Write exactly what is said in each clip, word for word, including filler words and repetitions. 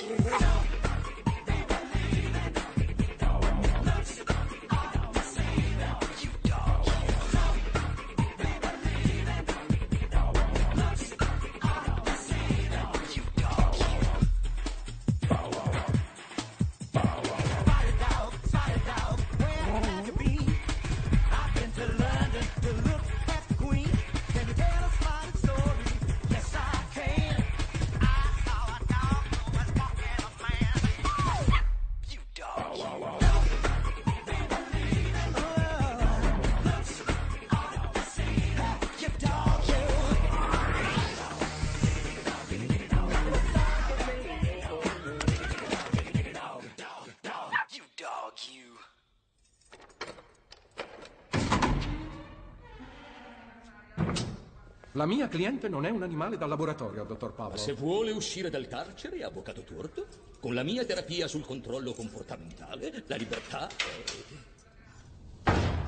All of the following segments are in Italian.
La mia cliente non è un animale da laboratorio, dottor Pavlov. Se vuole uscire dal carcere, avvocato Torto, con la mia terapia sul controllo comportamentale, la libertà è...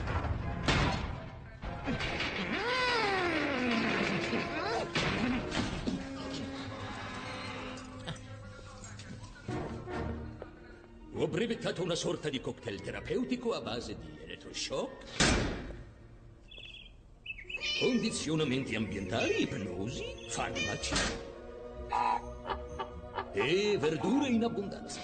Ho brevettato una sorta di cocktail terapeutico a base di elettroshock, condizionamenti ambientali, ipnosi, farmaci e verdure in abbondanza.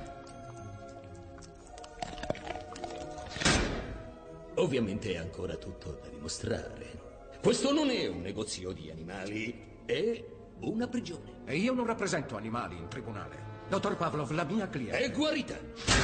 Ovviamente è ancora tutto da dimostrare. Questo non è un negozio di animali, è una prigione. E io non rappresento animali in tribunale. Dottor Pavlov, la mia cliente... È guarita.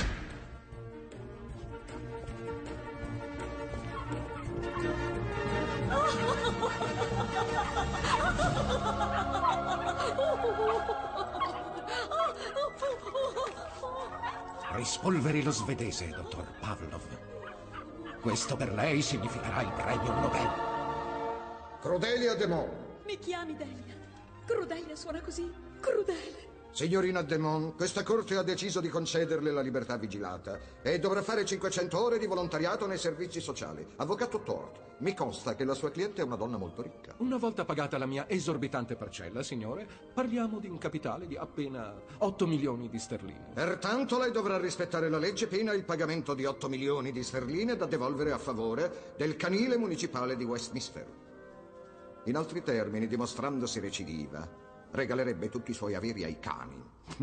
Rispolveri lo svedese, dottor Pavlov. Questo per lei significherà il premio Nobel. Crudelia Demon. Mi chiami Delia. Crudelia suona così. Crudele. Signorina Demon, questa corte ha deciso di concederle la libertà vigilata e dovrà fare cinquecento ore di volontariato nei servizi sociali. Avvocato Tort, mi consta che la sua cliente è una donna molto ricca. Una volta pagata la mia esorbitante parcella, signore, parliamo di un capitale di appena otto milioni di sterline. Pertanto lei dovrà rispettare la legge pena il pagamento di otto milioni di sterline da devolvere a favore del canile municipale di Westminster. In altri termini, dimostrandosi recidiva, regalerebbe tutti i suoi averi ai cani.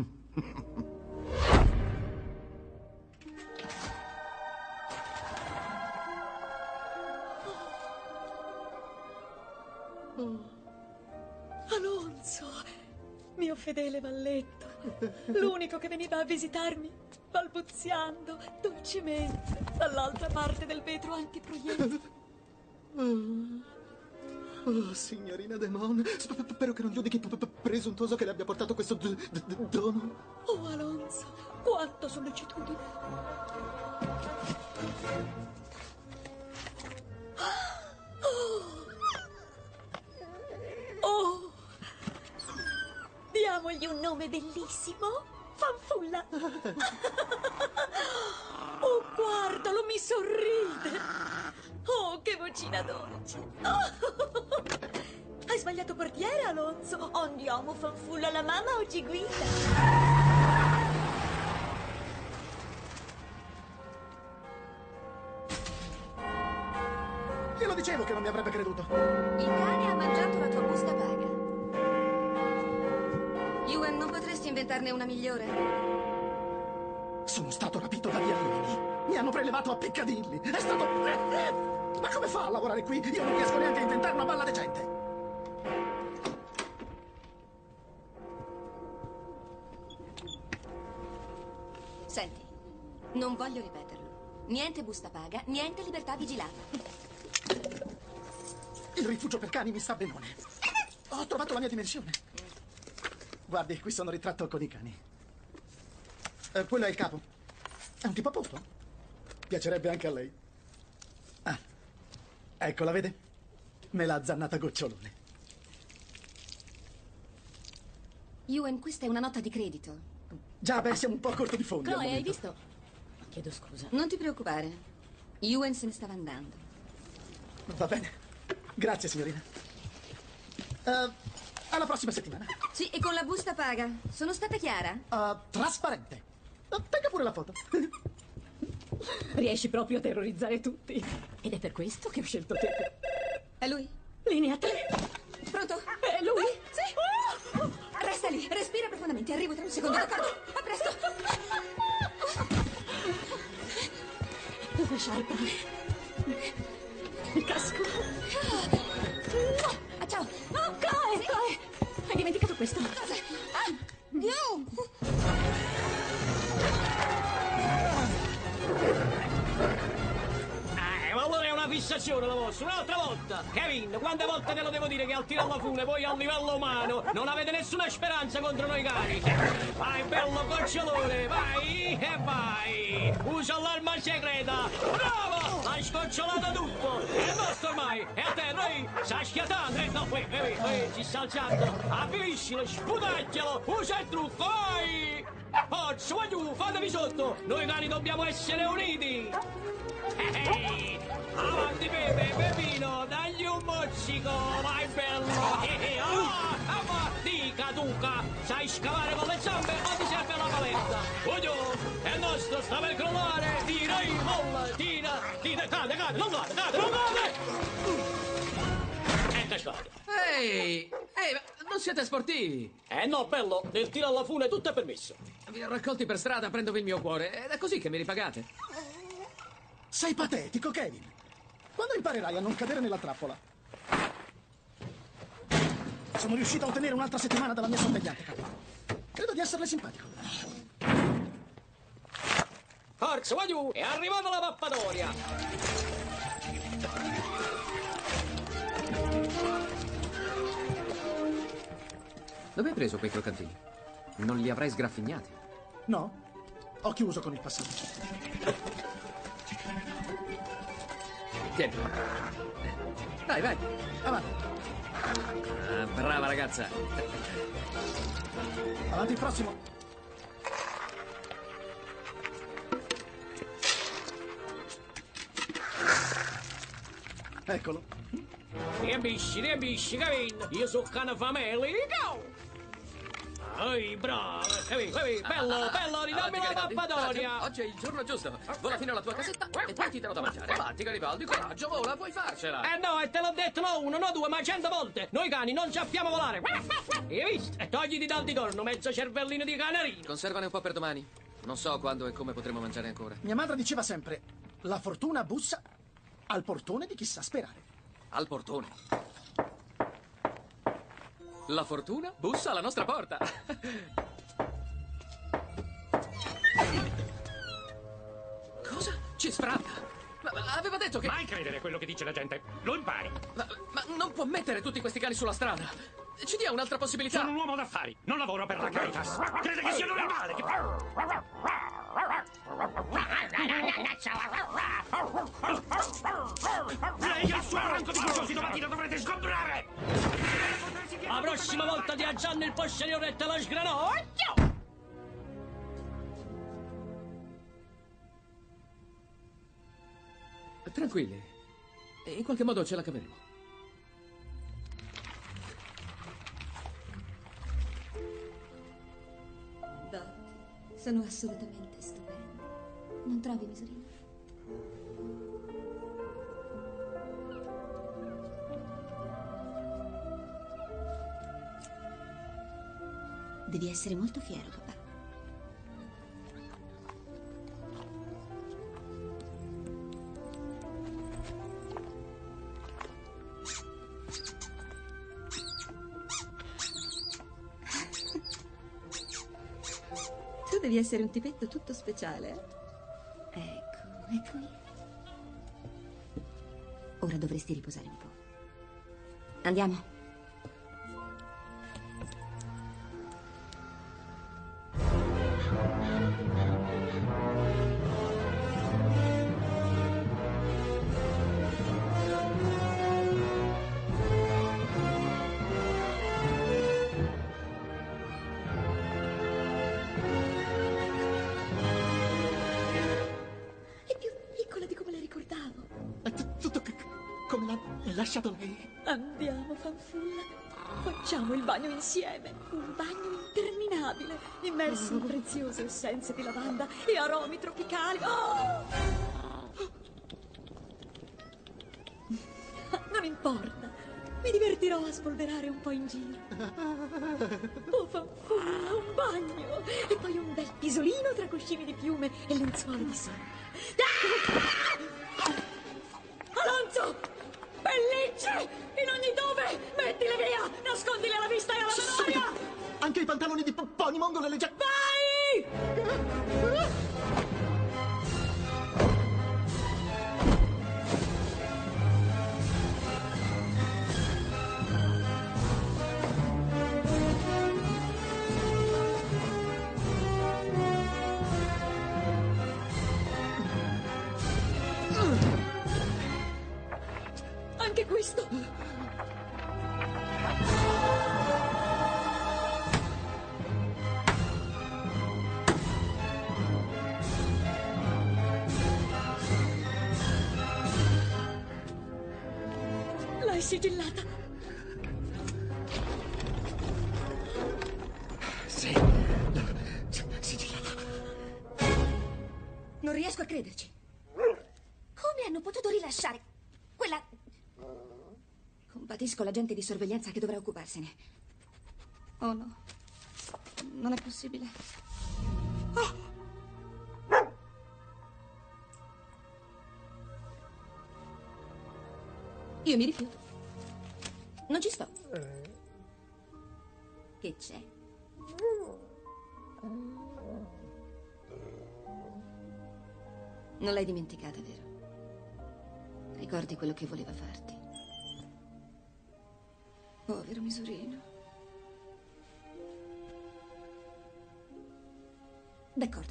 Oh. Alonso, mio fedele valletto, l'unico che veniva a visitarmi, balbuziando dolcemente dall'altra parte del vetro antiproiettile. Oh. Oh, signorina Demon, spero che non giudichi presuntuoso che le abbia portato questo dono. Oh, Alonso, quanto sollecitudine. Oh. Oh. Diamogli un nome bellissimo. Fanfulla. Oh, guardalo, mi sorride. Oh, che vocina dolce. Oh. Hai sbagliato portiere, Alonso. Andiamo, Fanfulla, la mamma oggi guida. Glielo dicevo che non mi avrebbe creduto. Il cane ha mangiato la tua busta paga. Ewan, non potresti inventarne una migliore? Sono stato rapito dagli alieni. Mi hanno prelevato a Piccadilly. È stato... Ma come fa a lavorare qui? Io non riesco neanche a inventare una balla decente. Senti, non voglio ripeterlo. Niente busta paga, niente libertà vigilata. Il rifugio per cani mi sta benone. Ho trovato la mia dimensione. Guardi, qui sono ritratto con i cani. Eh, quello è il capo. È un tipo a posto? Piacerebbe anche a lei. Ah, ecco, la vede? Me l'ha azzannata gocciolone. Ewan, questa è una nota di credito. Già, beh, siamo un po' a corto di fondi. Chloe, hai visto? Chiedo scusa. Non ti preoccupare. Ewan se ne stava andando. Va bene. Grazie, signorina. Uh, Alla prossima settimana. Sì, e con la busta paga. Sono stata chiara? Uh, trasparente. Uh, tenga pure la foto. Riesci proprio a terrorizzare tutti. Ed è per questo che ho scelto te. È lui? Linea tre. Pronto? È lui? Sì. Resta lì, respira profondamente. Arrivo tra un secondo, d'accordo? A presto. La sciarpa. Il casco. Ah, ciao. No, Chloe, Sì? Chloe. Hai dimenticato questo. Cosa? Ah, no. Eh, ma allora è una fissazione la vostra, un'altra volta! Kevin, quante volte te lo devo dire che al tiro alla fune, voi a livello umano, non avete nessuna speranza contro noi cani? Vai, bello gocciolone, vai e vai! Usa l'arma segreta! Bravo! L'hai scocciolato tutto! È nostro ormai! E a te, noi, sta schiattando! Eh, no, qui, qui, qui, si sta alzando! Avviliscilo, sputacchialo! Usa il trucco, vai! Forza, vai giù, fatevi sotto! Noi cani dobbiamo essere uniti! Ehi, avanti Pepe, Pepino, dagli un mozzico, vai bello! Eh, ah, ah, ma, dica, duca, sai scavare con le zampe o ti serve la paletta? Oddio, è nostro, sta per crollare, tira, molla, tira, tira, cade, cade, non cade, cade, non cade! E cascato. Ehi, ehi, ma non siete sportivi? Eh no, bello, nel tiro alla fune tutto è permesso. Vi ho raccolti per strada, prendovi il mio cuore, ed è così che mi ripagate. Sei patetico, Kevin. Quando imparerai a non cadere nella trappola? Sono riuscito a ottenere un'altra settimana dalla mia sorvegliante, capo. Credo di esserle simpatico. Forza, vai giù, è arrivata la pappatoria! Dove hai preso quei croccantini? Non li avrai sgraffignati? No? Ho chiuso con il passaggio. Tieni. Dai, vai. Avanti. Ah, brava ragazza. Avanti il prossimo. Eccolo. Riambisci, riambisci, Kevin! Io sono cane fameli, go! Ehi, bravo, Kevin, Kevin, bello, bello, ridammi la pappatoria! Oggi è il giorno giusto. Vola fino alla tua casetta e poi ti darò da mangiare. Avanti, Garibaldi, coraggio, vola, puoi farcela. Eh no, e te l'ho detto no uno, no due, ma cento volte! Noi cani non sappiamo volare! Hai visto? E togliti dal di torno, mezzo cervellino di canarino! Conservane un po' per domani. Non so quando e come potremo mangiare ancora. Mia madre diceva sempre, la fortuna bussa al portone di chi sa sperare. Al portone. La fortuna bussa alla nostra porta. Cosa? Ci sfratta. Ma, ma aveva detto che... Mai credere quello che dice la gente. Lo impari. Ma, ma non può mettere tutti questi cani sulla strada. Ci dia un'altra possibilità. Sono un uomo d'affari. Non lavoro per la Caritas. Crede che sia normale che... Lei ha il suo ranco di curiosi, domattina dovrete sgombrare! La prossima volta ti aggianno il posteriore e te lo sgranò! Tranquilli. In qualche modo ce la caveremo. Dot, sono assolutamente stupendi. Non trovi, misurina? Devi essere molto fiero, papà. Tu devi essere un tipetto tutto speciale. Ecco, è qui. Ora dovresti riposare un po'. Andiamo. È più piccola di come la ricordavo. È t- tutto c- come l'ha lasciato lei. Andiamo, fanfulla. Facciamo il bagno insieme. Un bagno interminabile, immersi in preziose essenze di lavanda e aromi tropicali. Oh! Non importa. Mi divertirò a spolverare un po' in giro. Oh, fanfulla, un bagno. E poi un bel pisolino tra cuscini di piume e lenzuola di sole. Ah! Alonso! Pellicce! In ogni dove! Mettile via! Nascondile alla vista e alla memoria! Anche i pantaloni di P- Pony Mongol e le giacche... Vai! Anche questo! L'hai sigillata? Sì, sigillata. Non riesco a crederci. Come hanno potuto rilasciare quella... Compatisco l'agente di sorveglianza che dovrà occuparsene. Oh no, non è possibile. Oh. Io mi rifiuto. Non ci sto. Che c'è? Non l'hai dimenticata, vero? Ricordi quello che voleva farti? Povero misurino. D'accordo.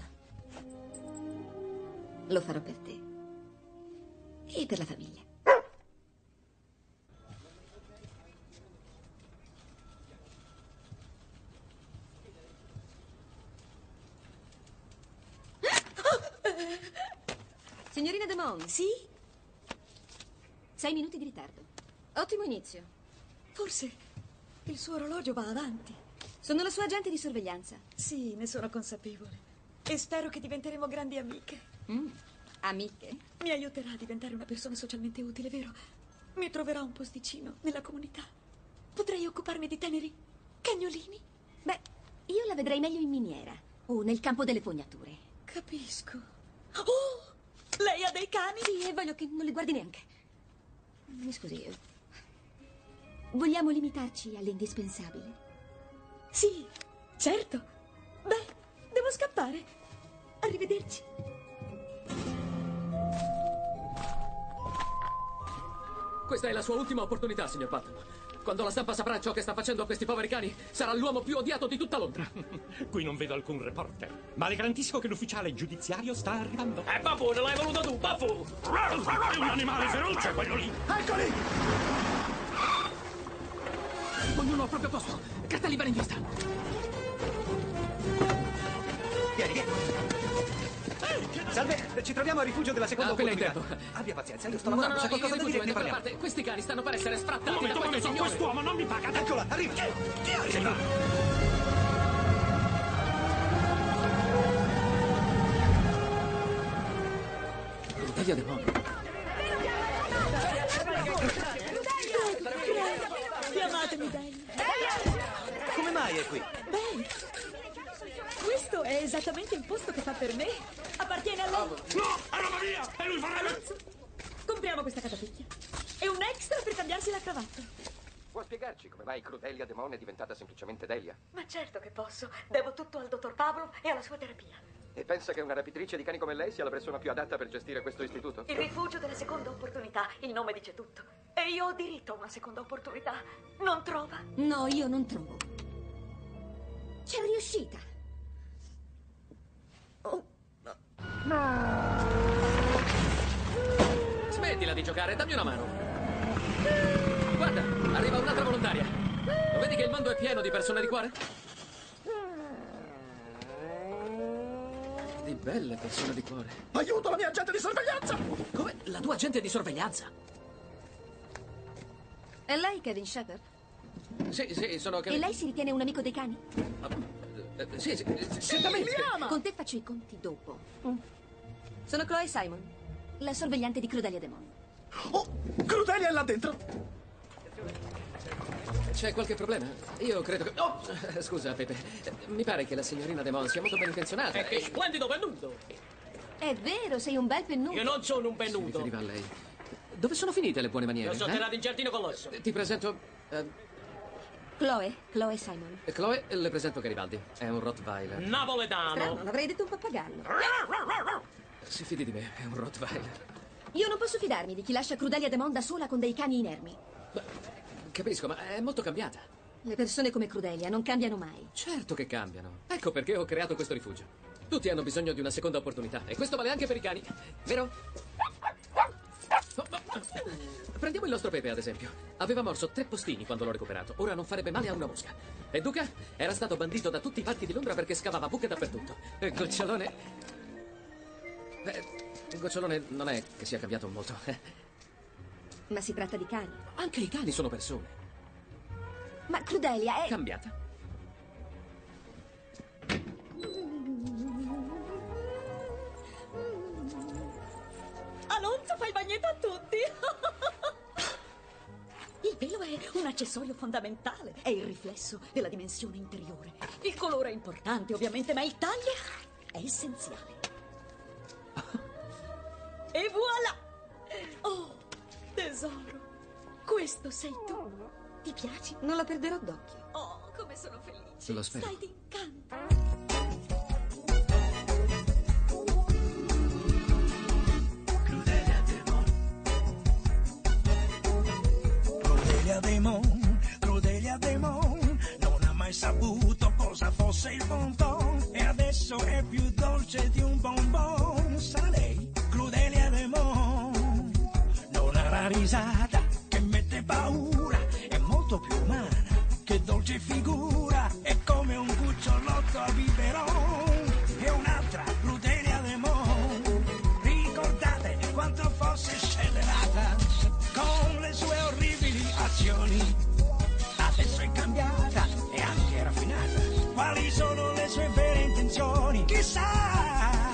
Lo farò per te. E per la famiglia. Signorina De Mon. Sì? Sei minuti di ritardo. Ottimo inizio. Forse il suo orologio va avanti. Sono la sua agente di sorveglianza. Sì, ne sono consapevole. E spero che diventeremo grandi amiche. Mm, amiche? Mi aiuterà a diventare una persona socialmente utile, vero? Mi troverà un posticino nella comunità. Potrei occuparmi di teneri cagnolini. Beh, io la vedrei meglio in miniera o nel campo delle fognature. Capisco. Oh! Lei ha dei cani? Sì, e voglio che non li guardi neanche. Mi scusi, io... vogliamo limitarci all'indispensabile? Sì, certo. Beh, devo scappare. Arrivederci. Questa è la sua ultima opportunità, signor Putnam. Quando la stampa saprà ciò che sta facendo a questi poveri cani, sarà l'uomo più odiato di tutta Londra. Qui non vedo alcun reporter, ma le garantisco che l'ufficiale giudiziario sta arrivando. Eh, Bafu, non l'hai voluto tu, Bafu! È un animale feroce, quello lì! Eccoli! Ognuno al proprio posto. Cartelli bene in vista. Vieni, vieni. Salve, ci troviamo a rifugio della seconda Appena in opportunità. tempo. Abbia pazienza, io sto No, no, lavorando, no, c'è il qualcosa da dire, rifugio è ne da quella parliamo. parte. Questi cani stanno per essere sfrattati Un momento, da un questo momento, signore. quest'uomo non mi paga da... Eccola, arriva! Chi arriva? Delia De Mon. Chiamatemi Delia. Come mai è qui? Beh, questo è esattamente il posto che fa per me. Appartiene a lei. No, è roba mia! E lui vorrebbe... Alonso, compriamo questa catapecchia. E un extra per cambiarsi la cravatta. Può spiegarci come mai Crudelia De Mon è diventata semplicemente Delia? Ma certo che posso. Devo tutto al dottor Pavlov e alla sua terapia. E pensa che una rapitrice di cani come lei sia la persona più adatta per gestire questo istituto? Il rifugio della seconda opportunità. Il nome dice tutto. E io ho diritto a una seconda opportunità. Non trova? No, io non trovo. C'è riuscita. Oh. Smettila di giocare, dammi una mano. Guarda, arriva un'altra volontaria. Lo vedi che il mondo è pieno di persone di cuore? Di belle persone di cuore. Aiuto, la mia agente di sorveglianza! Come? La tua agente di sorveglianza? È lei Kevin Shepard? Sì, sì, sono... E lei si ritiene un amico dei cani? Eh, Sì, sì, certamente. Con te faccio i conti dopo. Mm. Sono Chloe Simon, la sorvegliante di Crudelia Demon. Oh, Crudelia è là dentro! C'è qualche problema? Io credo che... Oh, scusa, Pepe. Mi pare che la signorina Demon sia molto ben intenzionata. E che splendido pennuto! È vero, sei un bel pennuto. Io non sono un Si pennuto. riferiva a lei. Dove sono finite le buone maniere? Io sono eh? tirato in giardino con l'osso. Ti presento... eh, Chloe, Chloe Simon. Chloe, le presento Garibaldi. È un Rottweiler. Napoletano. Strano, l'avrei detto un pappagallo. Si fidi di me, è un Rottweiler. Io non posso fidarmi di chi lascia Crudelia Demon da sola con dei cani inermi. Capisco, ma è molto cambiata. Le persone come Crudelia non cambiano mai. Certo che cambiano. Ecco perché ho creato questo rifugio. Tutti hanno bisogno di una seconda opportunità. E questo vale anche per i cani. Vero? Prendiamo il nostro Pepe, ad esempio. Aveva morso tre postini quando l'ho recuperato. Ora non farebbe male a una mosca. E Duca era stato bandito da tutti i parchi di Londra perché scavava buche dappertutto. E Gocciolone... Beh, Gocciolone non è che sia cambiato molto. Ma si tratta di cani. Anche i cani sono persone. Ma Crudelia è... Cambiata. Alonso fa il bagnetto a tutti. Il pelo è un accessorio fondamentale. È il riflesso della dimensione interiore. Il colore è importante, ovviamente, ma il taglio è essenziale. E voilà! Oh, tesoro, questo sei tu. Ti piaci? Non la perderò d'occhio. Oh, come sono felice. Lo spero. Stai d'incanto. Crudelia Demon, Crudelia Demon, non ha mai saputo cosa fosse il bon ton e adesso è più dolce di un bonbon. Sarà lei, Crudelia Demon, non ha la risata che mette paura, è molto più umana, che dolce figura, è come un cucciolotto a biberon. È un'altra Crudelia Demon, ricordate quanto fosse scellerata con le sue orribili azioni. Adesso è cambiata e anche raffinata. Quali sono le sue vere intenzioni? Chissà.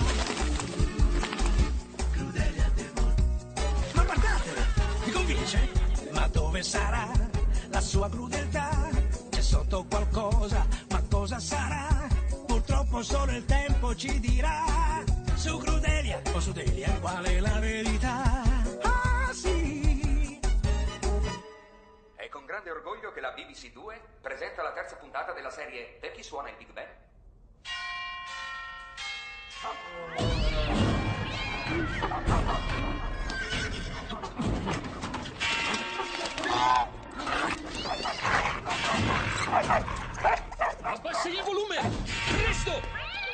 Crudelia Demon. Ma guardatela, vi convince? Ma dove sarà la sua crudeltà? C'è sotto qualcosa, ma cosa sarà? Purtroppo solo il tempo ci dirà. Su Crudelia o su Delia, qual è la verità? Ah sì. È con grande orgoglio che la B B C due presenta la terza puntata della serie Per chi suona il Big Bang? Abbassi il volume! Presto!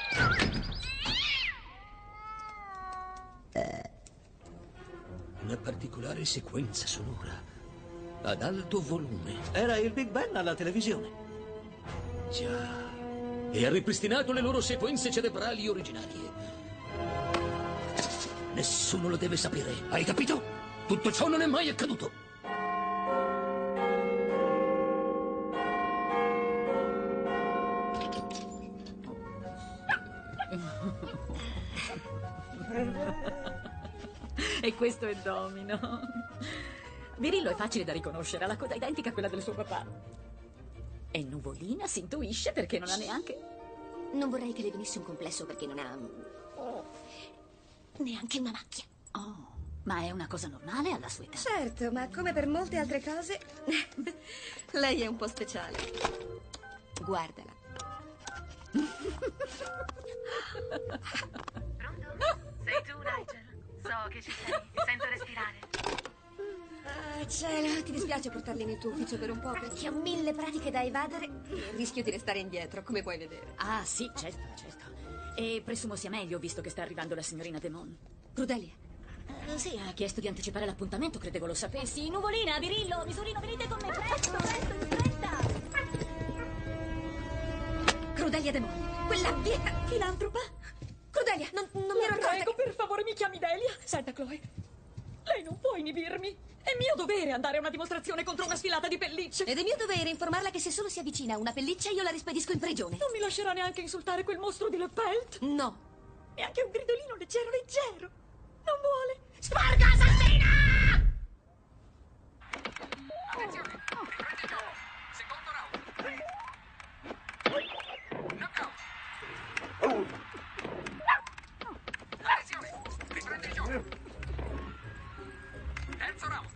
Una particolare sequenza sonora ad alto volume. Era il Big Ben alla televisione. Già. E ha ripristinato le loro sequenze cerebrali originarie. Nessuno lo deve sapere. Hai capito? Tutto ciò non è mai accaduto. E questo è Domino. Virillo è facile da riconoscere, ha la coda identica a quella del suo papà. E Nuvolina si intuisce perché non ha neanche... Non vorrei che le venisse un complesso perché non ha... neanche una macchia. Oh, ma è una cosa normale alla sua età? Certo, ma come per molte altre cose, lei è un po' speciale. Guardala. Pronto? Sei tu, Nigel? So che ci sei, ti sento respirare. Ah, cielo, ti dispiace portarli nel tuo ufficio per un po' perché ho mille pratiche da evadere e rischio di restare indietro, come puoi vedere. Ah, sì, certo, certo. E presumo sia meglio, visto che sta arrivando la signorina Demon. Crudelia. Uh, sì, ha chiesto di anticipare l'appuntamento, credevo lo sapessi. Nuvolina, Virillo, Misurino, venite con me, presto, presto, in fretta. Crudelia Demon, quella bieta filantropa. Crudelia, non, non mi ero accorta Prego, che... per favore, mi chiami Delia. Senta, Chloe, lei non può può inibirmi. È mio dovere andare a una dimostrazione contro una sfilata di pellicce. Ed è mio dovere informarla che se solo si avvicina a una pelliccia io la rispedisco in prigione. Non mi lascerà neanche insultare quel mostro di Le Pelt? No. E anche un gridolino leggero leggero. Non vuole. Sparga, assassina! Attenzione, riprendi gioco. Secondo round. Knockout. Attenzione, riprendi il gioco. Terzo round.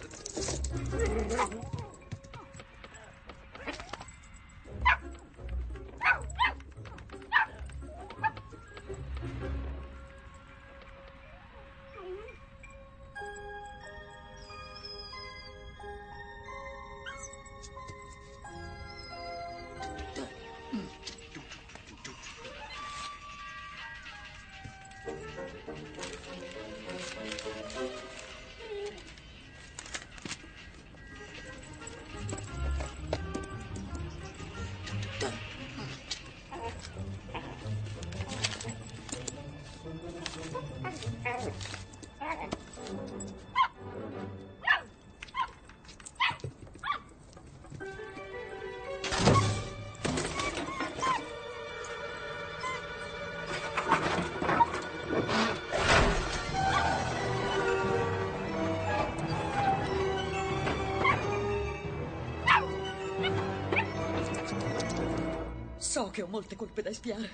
So che ho molte colpe da espiare.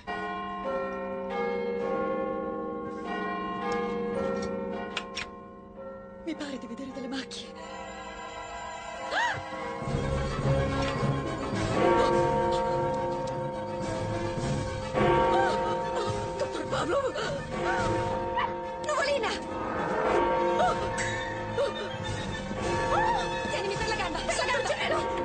Mi pare di vedere delle macchie. Dottor Pavlov! Nuvolina! Tienimi per la gamba, per la gamba! Cielo!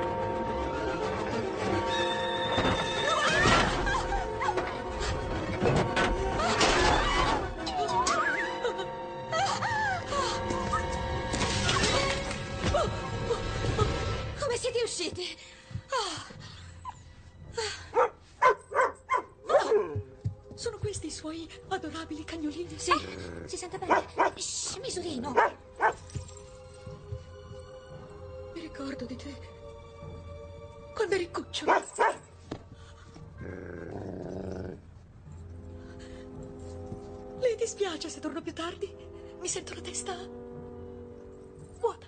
Come siete usciti? Sono questi i suoi adorabili cagnolini? Sì, si sente bene. Shh, misurino. Mi ricordo di te. Quando eri cucciolo. Le dispiace se torno più tardi? Mi sento la testa vuota.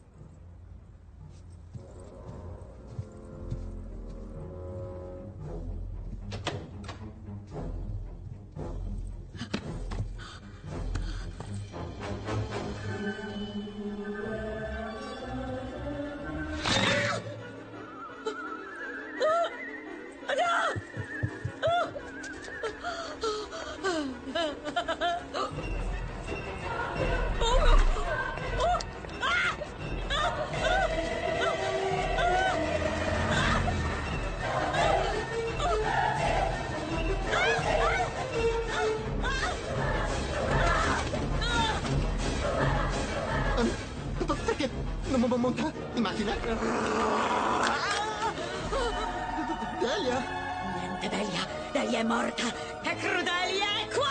Perché non mi monta in macchina? Delia? Niente Delia. Delia è morta. E Crudelia è qua!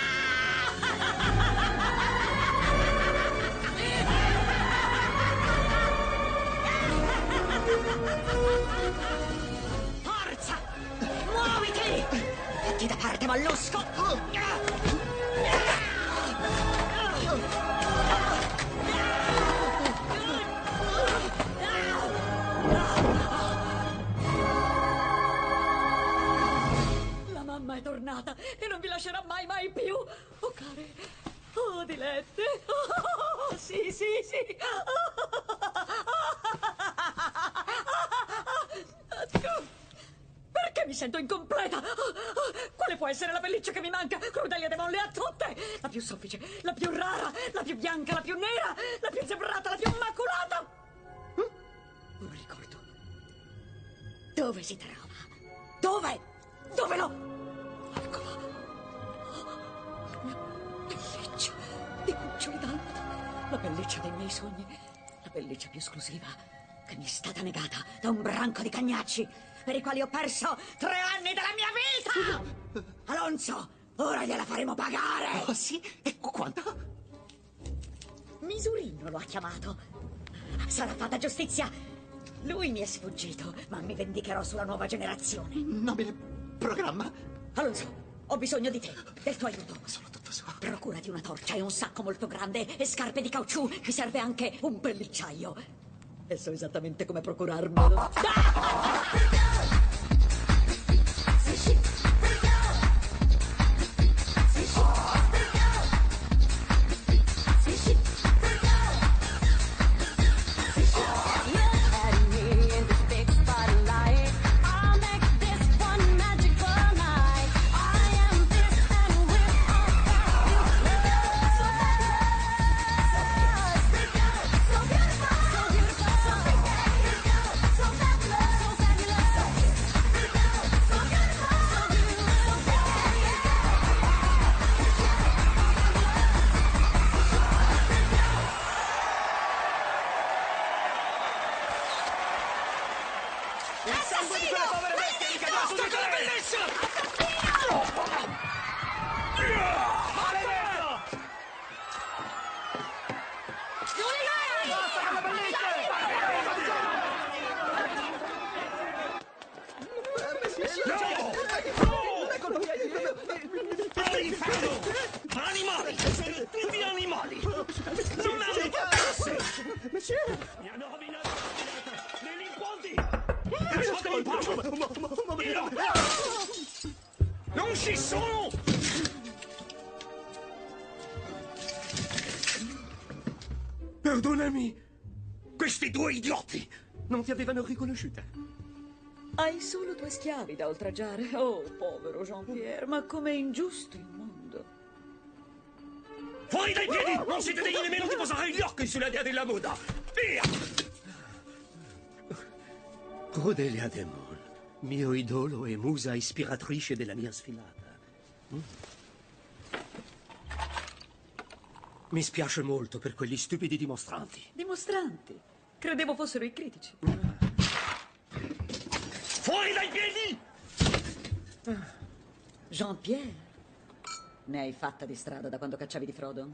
Forza! Muoviti! Fatti da parte, mollusco! La mamma è tornata e non vi lascerà mai, mai più! Oh, care! Oh, dilette! Oh, sì, sì, sì! Perché mi sento incompleta? Quale può essere la pelliccia che mi manca? Crudelia Devon le ha tutte! La più soffice, la più rara, la più bianca, la più nera, la più zebrata, la più immacolata! Non ricordo. Dove si trova? Dove? Dove l'ho? Eccola. La mia pelliccia di cuccioli dalmata. La pelliccia dei miei sogni. La pelliccia più esclusiva che mi è stata negata da un branco di cagnacci per i quali ho perso tre anni della mia vita! Alonso, ora gliela faremo pagare! Oh, sì? E quanto? Misurino lo ha chiamato. Sarà fatta giustizia. Lui mi è sfuggito, ma mi vendicherò sulla nuova generazione. Nobile programma. Alonso, ho bisogno di te, del tuo aiuto. Sono tutto suo. Procurati una torcia e un sacco molto grande e scarpe di caucciù. Mi serve anche un pellicciaio. E so esattamente come procurarmelo. Ah! Animali! Siete tutti animali! Non hanno classe! Mi hanno rovinato la delinquenti! Lasciatemi in pace! Non ci sono! Perdonami! Questi due idioti non ti avevano riconosciuta. Hai solo due schiavi da oltraggiare. Oh, povero Jean-Pierre, ma com'è ingiusto il mondo. Fuori dai piedi! Non siete degni nemmeno di posare gli occhi sulla dea della moda! Via! Crudelia Demon, mio idolo e musa ispiratrice della mia sfilata. Mm? Mi spiace molto per quegli stupidi dimostranti. Dimostranti? Credevo fossero i critici. Fuori dai piedi! Jean-Pierre, ne hai fatta di strada da quando cacciavi di Frodo?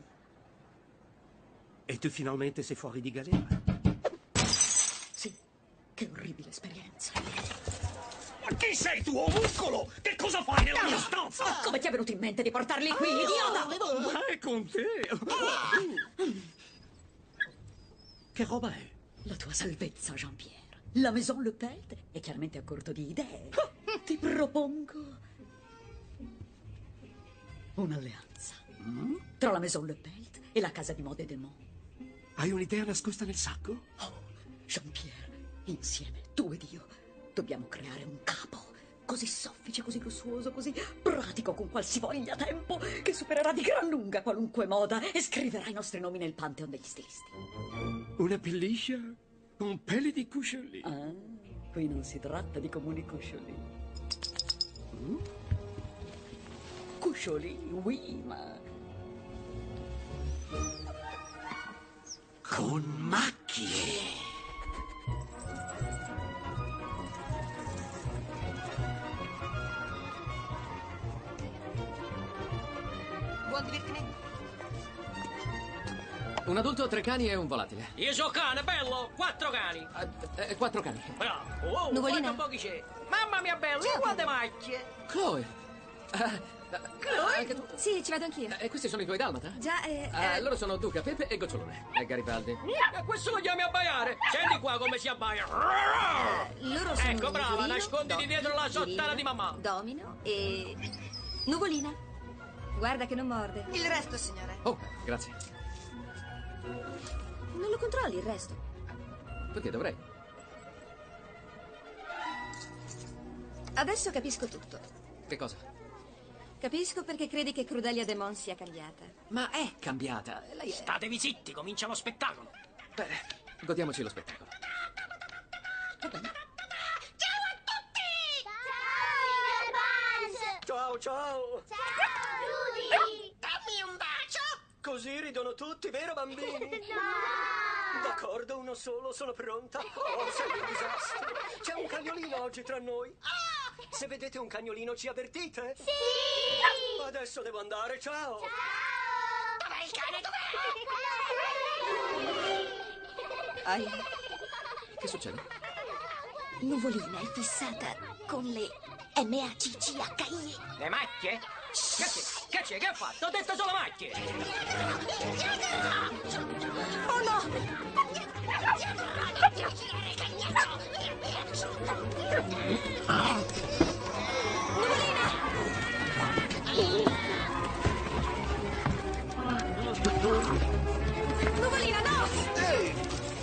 E tu finalmente sei fuori di galera? Sì, che orribile esperienza. Ma chi sei tu, omuncolo? Che cosa fai nella mia stanza? Ma come ti è venuto in mente di portarli qui, idiota? Ma è con te? Che roba è? La tua salvezza, Jean-Pierre. La Maison Le Pelt è chiaramente a corto di idee. Ti propongo un'alleanza Mm? tra la Maison Le Pelt e la casa di mode Demon. Hai un'idea nascosta nel sacco? Oh, Jean-Pierre, insieme, tu ed io, dobbiamo creare un capo così soffice, così lussuoso, così pratico con qualsivoglia tempo che supererà di gran lunga qualunque moda e scriverà i nostri nomi nel pantheon degli stilisti. Una pelliccia con peli di cuscioli. Ah, qui non si tratta di comuni cuscioli. Mm? Cuscioli, oui, ma con macchie. Buon divertimento. Un adulto, tre cani e un volatile. Io so cane, bello! Quattro cani! Eh, eh, quattro cani. Bravo! Oh, Nuvolina? quanto pochi c'è! Mamma mia bella, Ciao, quante macchie! Chloe! Eh, Chloe? Anche tu? Sì, ci vado anch'io. E questi sono i tuoi dalmata? Già, eh... Ah, eh, loro sono Duca, Pepe e Gocciolone. E Garibaldi. E questo lo chiami abbaiare! Senti qua come si abbaia! loro sono Ecco, brava, Girino, nasconditi dietro la sottana Girino, di mamma! Domino e... Nuvolina. Guarda che non morde. Il resto, signore. Oh, grazie. Non lo controlli il resto. Perché dovrei? Adesso capisco tutto. Che cosa? Capisco perché credi che Crudelia Demon sia cambiata. Ma è cambiata. Lei è... Statevi zitti, comincia lo spettacolo! Beh, godiamoci lo spettacolo. Ciao, ciao! Ciao, Rudy! Dammi un bacio! Così ridono tutti, vero bambini? No! D'accordo, uno solo, sono pronta. Oh, sei un disastro. C'è un cagnolino oggi tra noi. Se vedete un cagnolino ci avvertite? Sì! Adesso devo andare, ciao! Ciao! il cane, dov'è? Aia. Che succede? Nuvolina è fissata con le M A C C H I. Le macchie? Che c'è? Che c'è? Che ha fatto? Ho detto solo macchie! Oh no! Nuvolina, no! Ehi!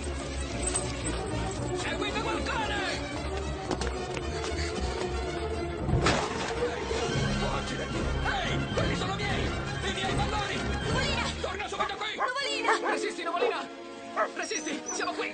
Seguite quel cane! Ehi, quelli sono miei! I miei palloni! Nuvolina! Torna subito qui! Nuvolina! Resisti, Nuvolina! Resisti! Siamo qui!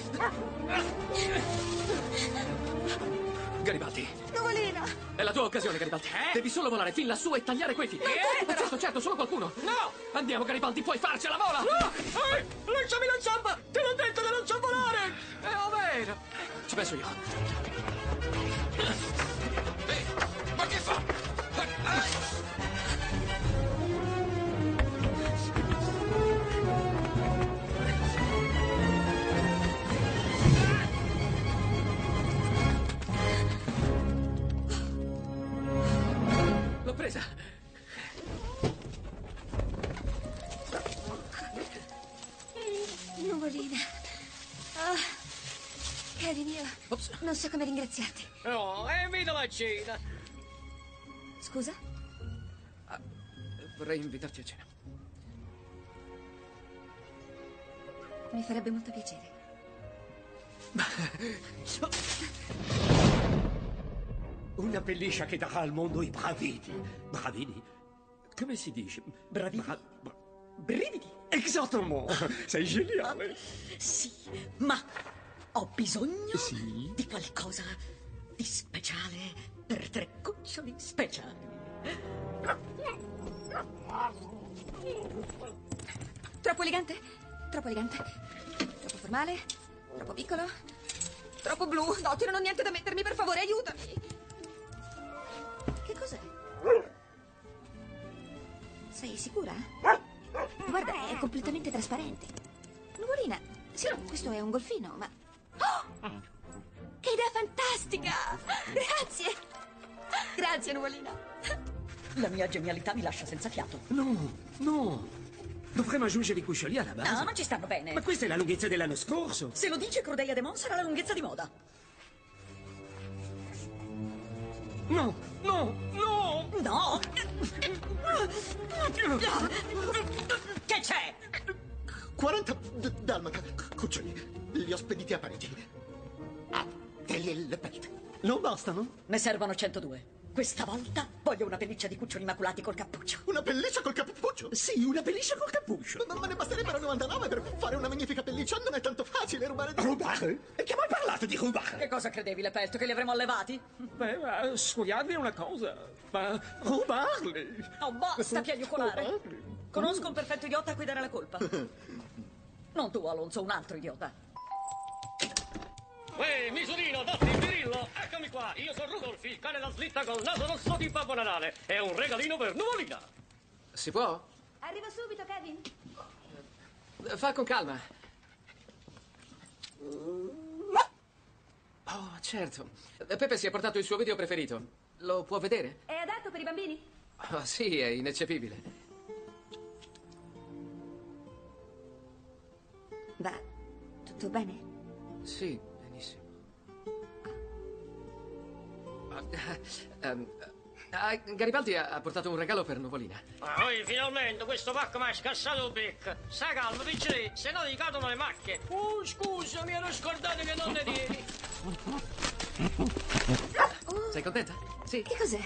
Garibaldi! Nuvolina! È la tua occasione, Garibaldi! Eh? Devi solo volare fin lassù e tagliare quei fili! Eh? Ma certo, certo, solo qualcuno! No! Andiamo, Garibaldi, puoi farcela, vola! No! Ehi, lanciami la zampa! Te l'ho detto che non so volare! È ovvero! Ci penso io. Ehi, ma che fa? Eh? L'ho presa! Nuvolina. Ah, Kevin, io Ops. non so come ringraziarti. No, evita la cena! Scusa? Vorrei invitarti a cena. Mi farebbe molto piacere. Una pelliccia che darà al mondo i bravidi. Bravidi? Come si dice? Bravidi? Bra- bra- brividi? Esattamente! Sei geniale! Sì, ma ho bisogno Sì? di qualcosa di speciale per tre cuccioli speciali. Troppo elegante? Troppo elegante. Troppo formale? Troppo piccolo? Troppo blu? Dotti, non ho niente da mettermi, per favore, aiutami. Che cos'è? Sei sicura? Guarda, è completamente trasparente. Nuvolina, sì, questo è un golfino, ma... Oh! Che idea fantastica! Grazie! Grazie, Nuvolina. La mia genialità mi lascia senza fiato. No, no! Dovremmo aggiungere i cuccioli alla base. No, ma ci stanno bene. Ma questa è la lunghezza dell'anno scorso. Se lo dice Crudelia De Mon sarà la lunghezza di moda. No, no, no! No! Che c'è? quaranta d- dalmata, cuccioli. Li ho spediti a Parigi. Ah, e le, le pette. Non bastano? Ne servono centodue. Questa volta voglio una pelliccia di cuccioli immaculati col cappuccio. Una pelliccia col cappuccio? Sì, una pelliccia col cappuccio. Ma, ma ne basterebbero novantanove per fare una magnifica pelliccia. Non è tanto facile rubare... Rubare? E che mai parlato di rubare? Che cosa credevi, Lepelto, che li avremmo allevati? Beh, ma sfogliarli è una cosa, ma rubarli... Oh, basta piagnucolare. Conosco un perfetto idiota a cui dare la colpa. Non tu, Alonso, un altro idiota. Ehi, misurino, datti il birillo! Eccomi qua, io sono Rudolf, il cane da slitta col naso rosso di Babbo Natale. È un regalino per Nuvolina. Si può? Arrivo subito, Kevin. Fa con calma. Oh, certo. Pepe si è portato il suo video preferito. Lo può vedere? È adatto per i bambini? Oh, sì, è ineccepibile. Va tutto bene? Sì, benissimo. Um, ah, Garibaldi ha ha portato un regalo per Nuvolina. Ma poi finalmente questo pacco mi ha scassato il becco. Stai calmo, piccoli, se no ti cadono le macchie. Oh, scusa, mi ero scordato che non ne tieni. Sei contenta? Sì. Che cos'è?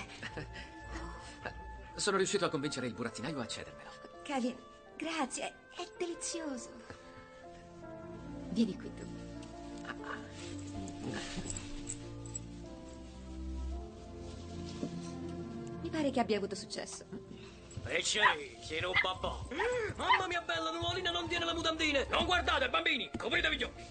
Sono riuscito a convincere il burattinaio a cedermelo. Kevin, grazie, è delizioso. Vieni qui tu. Mi pare che abbia avuto successo. Piccoli, sei un babbo. Mamma mia bella, Nuvolina non tiene le mutandine. Non guardate, bambini, copritevi gli occhi.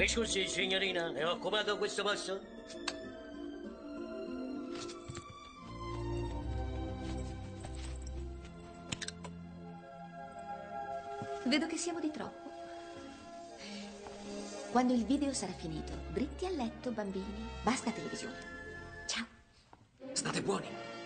Mi scusi, signorina, è occupato questo posto? Vedo che siamo di troppo. Quando il video sarà finito, dritti a letto, bambini. Basta televisione. Ciao. State buoni.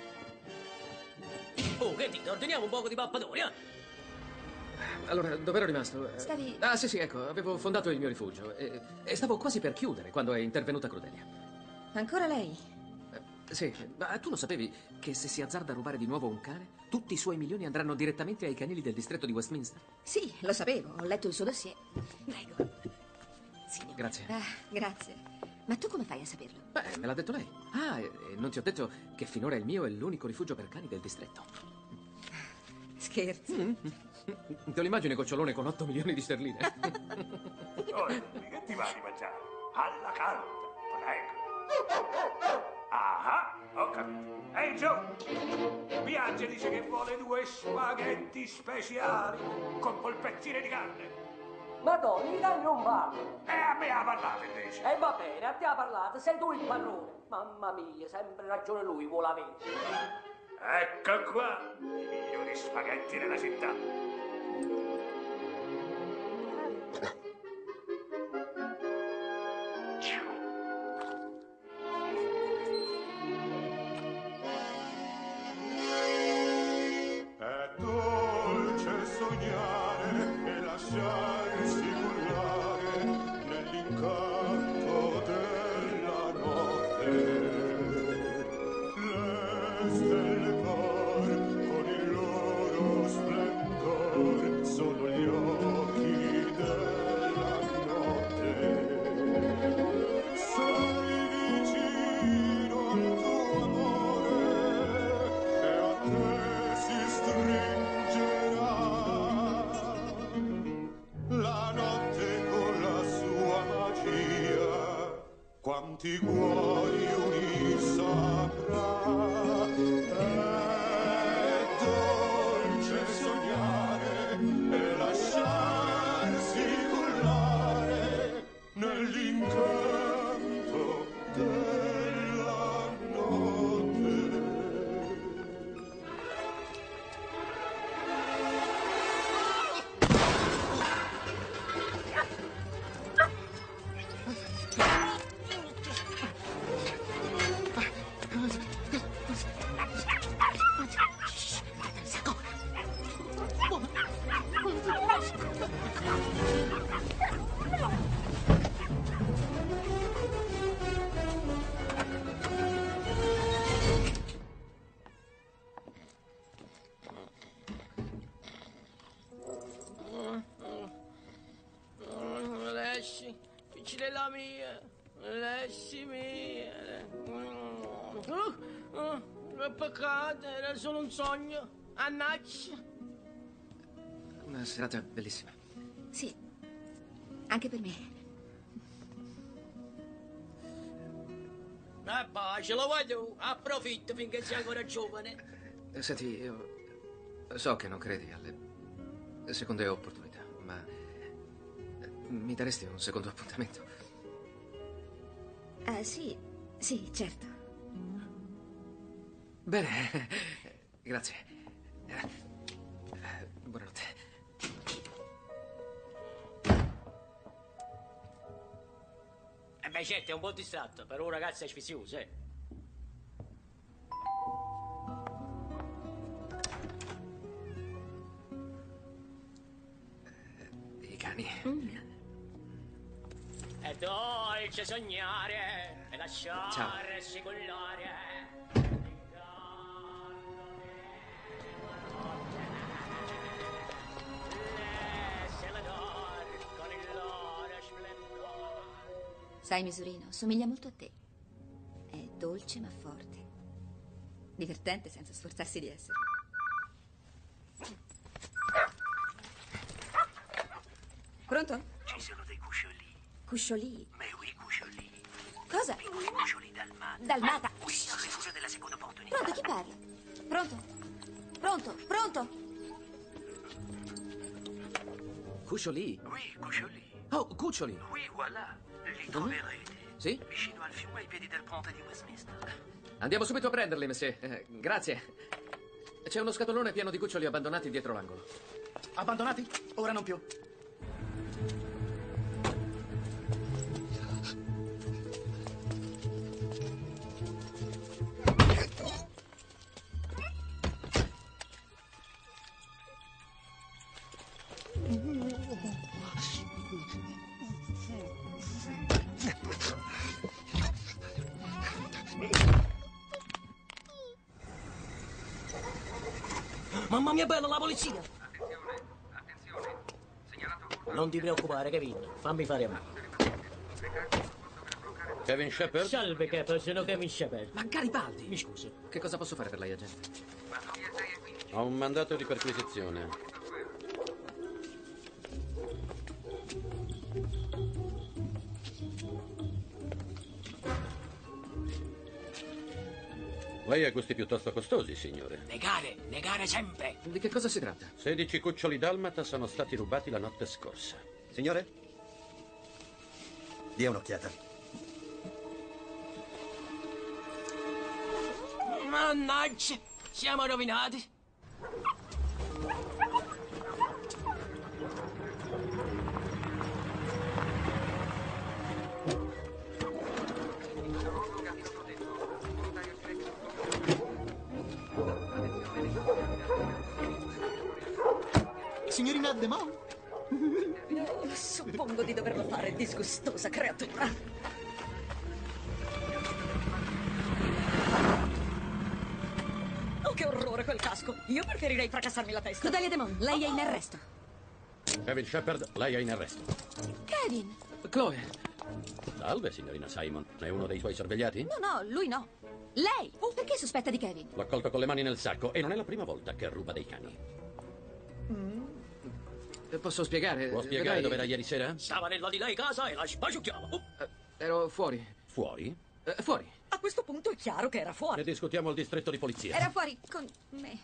Oh, che dite? Ordiniamo un poco di pappadori, eh? Allora, dove ero rimasto? Eh, Stavi... Ah, sì, sì, ecco, avevo fondato il mio rifugio e, e stavo quasi per chiudere quando è intervenuta Crudelia. Ancora lei? Eh, sì, ma tu lo sapevi che se si azzarda a rubare di nuovo un cane, tutti i suoi milioni andranno direttamente ai canili del distretto di Westminster? Sì, lo sapevo, ho letto il suo dossier. Prego. Signore. Grazie. Ah, grazie. Ma tu come fai a saperlo? Beh, me l'ha detto lei. Ah, e, e non ti ho detto che finora il mio è l'unico rifugio per cani del distretto. Scherzi. Mm. Te lo immagini Cocciolone con otto milioni di sterline? Oh, che ti va di mangiare? Alla calda, prego. Ah, ho capito. Ehi, Joe! Bianca dice che vuole due spaghetti speciali con polpettine di carne. Madonna, i cani non parlano. E a me ha parlato invece. E va bene, a te ha parlato, sei tu il padrone. Mamma mia, sempre ragione lui, vuole avere. Ecco qua, i migliori spaghetti della città. È dolce sognare e lasciarsi cullare nell'incanto della notte. Le stelle par con il loro splendor sono gli occhi della notte. Sei vicino al tuo amore e a te si stringerà la notte con la sua magia, quanti cuori uni saprà. È dolce sognare e lasciarsi cullare nell'incanto della notte. Lessi, piccinella mia, Lessi mia. Uh, uh, che peccato, era solo un sogno. Annaccia. Una serata bellissima. Sì, anche per me. E poi ce lo vuoi tu, approfitto finché sei ancora giovane. Eh, Senti, io so che non credi alle seconde opportunità, ma eh, mi daresti un secondo appuntamento? Ah, sì, sì, certo. Bene, grazie. Eh, eh, Buonanotte. E beh, certo, è un po' distratto, per un ragazzo è sfizioso, eh. I cani. Mm. È dolce sognare e lasciarsi cullare. Sai, Misurino, somiglia molto a te. È dolce ma forte. Divertente senza sforzarsi di essere. Pronto? Ci sono dei cuscioli. Cusciolì. Ma oui, cuscioli. Cosa? Piccoli cuscioli dalmata. Dalmata. Qui, al rifugio della seconda opportunità. Pronto, chi parla? Pronto? Pronto? Pronto? Cuscioli? Oui, cuscioli. Oh, cuccioli. Oui, voilà. li troverete. Sì? Vicino al fiume ai piedi del ponte di Westminster. Andiamo subito a prenderli, monsieur. Eh, grazie. C'è uno scatolone pieno di cuccioli abbandonati dietro l'angolo. Abbandonati? Ora non più. Mamma mia bella, la polizia! Non ti preoccupare, Kevin. Fammi fare a me. Kevin Shepard? Salve, Cap, sono Kevin Shepard. Ma Garibaldi! Mi scusi. Che cosa posso fare per lei, agente? Ho un mandato di perquisizione. Lei ha gusti piuttosto costosi, signore. Negare, negare sempre. Di che cosa si tratta? sedici cuccioli dalmata sono stati rubati la notte scorsa. Signore? Dia un'occhiata. Mannaggia, siamo rovinati. Signorina Demon? Oh, suppongo di doverlo fare, disgustosa creatura. Oh, che orrore quel casco. Io preferirei fracassarmi la testa. Cordelia Demon, lei è in arresto. Kevin Shepard, lei è in arresto. Kevin! Chloe! Salve, signorina Simon. È uno dei suoi sorvegliati? No, no, lui no. Lei! Perché sospetta di Kevin? L'ho colto con le mani nel sacco e non è la prima volta che ruba dei cani. Mm. Posso spiegare? Può spiegare Vedrai- dove era ieri sera? Stava nella di lei casa e la sbaciucchiamo. Oh. Eh, ero fuori. Fuori? Eh, fuori. A questo punto è chiaro che era fuori. Ne discutiamo al distretto di polizia. Era fuori con me.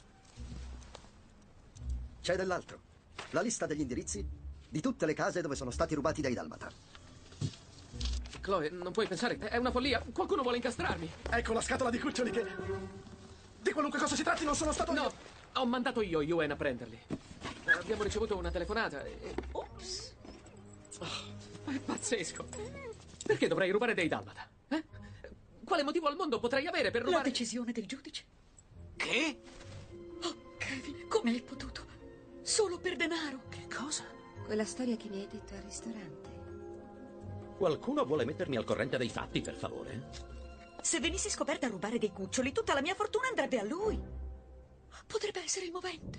C'è dell'altro. La lista degli indirizzi di tutte le case dove sono stati rubati dai dalmata. Chloe, non puoi pensare. È una follia. Qualcuno vuole incastrarmi. Ecco la scatola di cuccioli che... Di qualunque cosa si tratti non sono stato No, io. ho mandato io Ewen a prenderli. Abbiamo ricevuto una telefonata e... Ops. Oh, è pazzesco. Perché dovrei rubare dei dalmata? Eh? Quale motivo al mondo potrei avere per La rubare... decisione del giudice. Che? Oh, Kevin, come hai potuto? Solo per denaro. Che cosa? Quella storia che mi hai detto al ristorante. Qualcuno vuole mettermi al corrente dei fatti, per favore? Se venissi scoperta a rubare dei cuccioli, tutta la mia fortuna andrebbe a lui. Potrebbe essere il movente.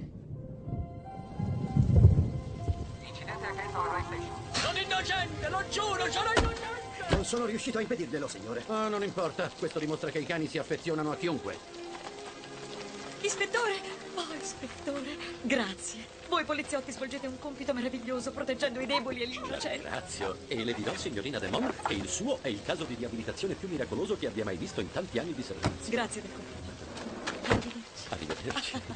Incidente accanto alla High Station. Sono innocente, lo giuro, sono innocente. Non sono riuscito a impedirglielo, signore. Ah, non importa. Questo dimostra che i cani si affezionano a chiunque. Ispettore! Oh, ispettore, grazie. Voi poliziotti svolgete un compito meraviglioso proteggendo i deboli e gli innocenti. Grazie. E le dirò, signorina Demon, che il suo è il caso di riabilitazione più miracoloso che abbia mai visto in tanti anni di servizio. Grazie del complimento. Arrivederci. Arrivederci.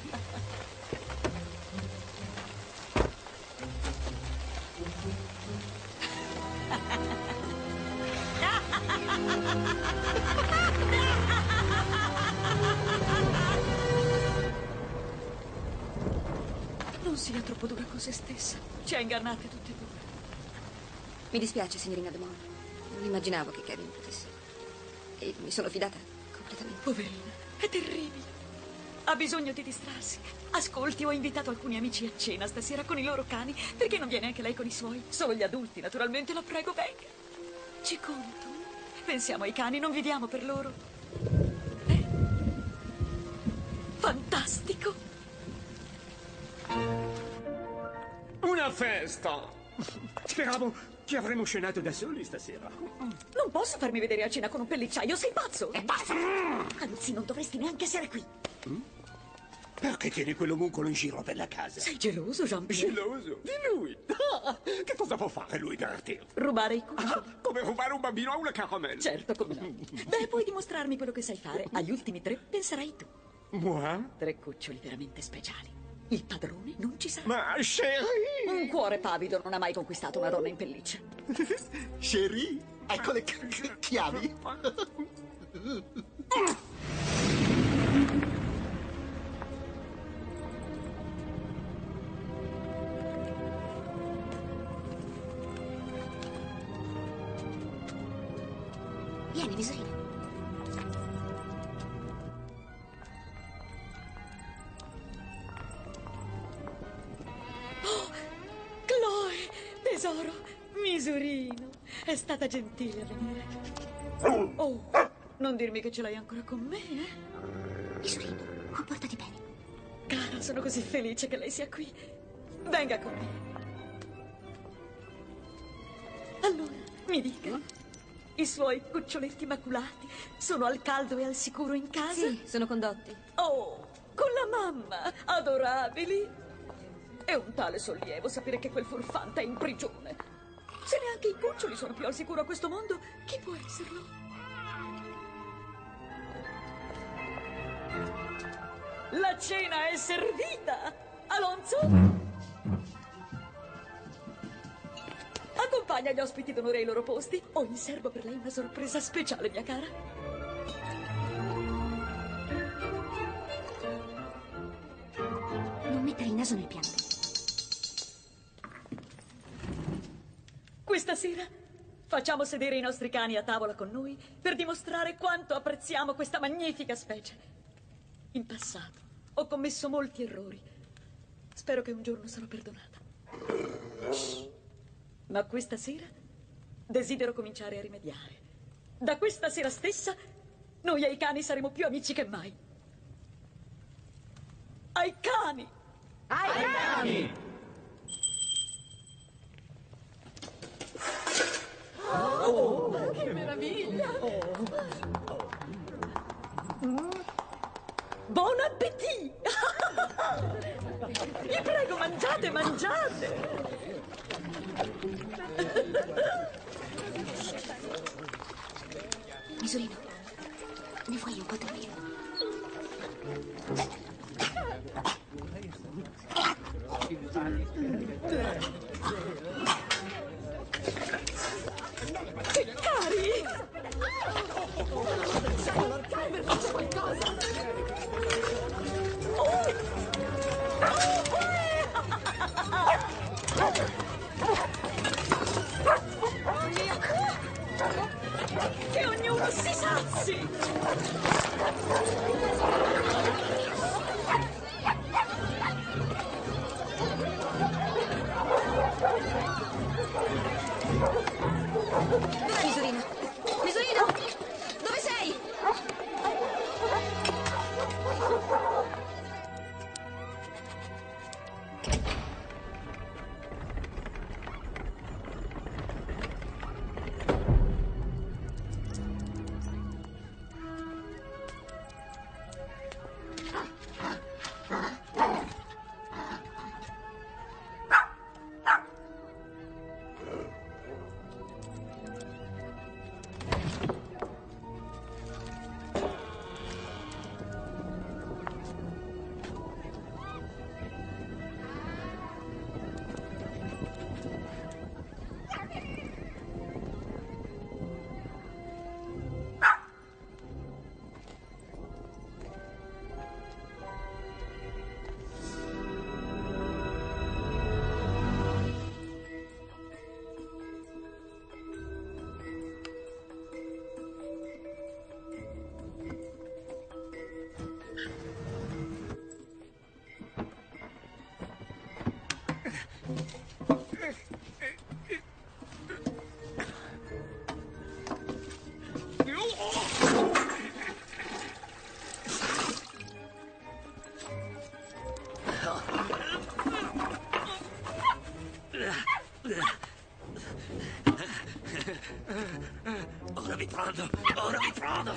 Non sia troppo dura con se stessa. Ci ha ingannate tutte e due. Mi dispiace, signorina Demon. Non immaginavo che Kevin potesse. E mi sono fidata completamente. Poverina, è terribile. Ha bisogno di distrarsi. Ascolti, ho invitato alcuni amici a cena stasera con i loro cani. Perché non viene anche lei con i suoi? Solo gli adulti, naturalmente, la prego, venga. Ci conto. Pensiamo ai cani, non viviamo per loro. Eh? Fantastico. Una festa! Speravo che avremmo cenato da soli stasera. Non posso farmi vedere a cena con un pellicciaio, sei pazzo? E basta! Anzi, non dovresti neanche essere qui. Perché tieni quell'omuncolo in giro per la casa? Sei geloso, Jean-Pierre? Geloso? Di lui? Ah, che cosa può fare lui per te? Rubare i cuccioli. Ah, come rubare un bambino a una caramella? Certo, come no. Beh, puoi dimostrarmi quello che sai fare. Agli ultimi tre penserai tu. Moi? Tre cuccioli veramente speciali. Il padrone non ci sarà. Ma, chérie! Un cuore pavido non ha mai conquistato una donna in pelliccia. Chérie, ecco le chi- chi- chiavi. Vieni, misurino. Oh, Chloe, tesoro, misurino. È stata gentile a venire. Oh, non dirmi che ce l'hai ancora con me, eh? Misurino, comportati bene. Cara, sono così felice che lei sia qui. Venga con me. Allora, mi dica, i suoi cuccioletti immaculati sono al caldo e al sicuro in casa? Sì, sono condotti. Oh, con la mamma, adorabili. È un tale sollievo sapere che quel furfante è in prigione. Se neanche i cuccioli sono più al sicuro a questo mondo, chi può esserlo? La cena è servita! Alonso? Accompagna gli ospiti d'onore ai loro posti. Ho in serbo per lei una sorpresa speciale, mia cara. Non mettere il naso nel piatto. Questa sera facciamo sedere i nostri cani a tavola con noi per dimostrare quanto apprezziamo questa magnifica specie. In passato ho commesso molti errori. Spero che un giorno sarò perdonata. Ma questa sera desidero cominciare a rimediare. Da questa sera stessa noi ai cani saremo più amici che mai. Ai cani! Ai cani! Oh, che meraviglia! Mm. Buon appetito! Vi prego, mangiate, mangiate! Misurino, ne vuoi un po' da me? Che cari! Faccia qualcosa! Oh! Oh mio! Che ognuno si sazi! Dov'è Misurino? Misurino! Dove sei? Ora vi prendo, ora vi prendo!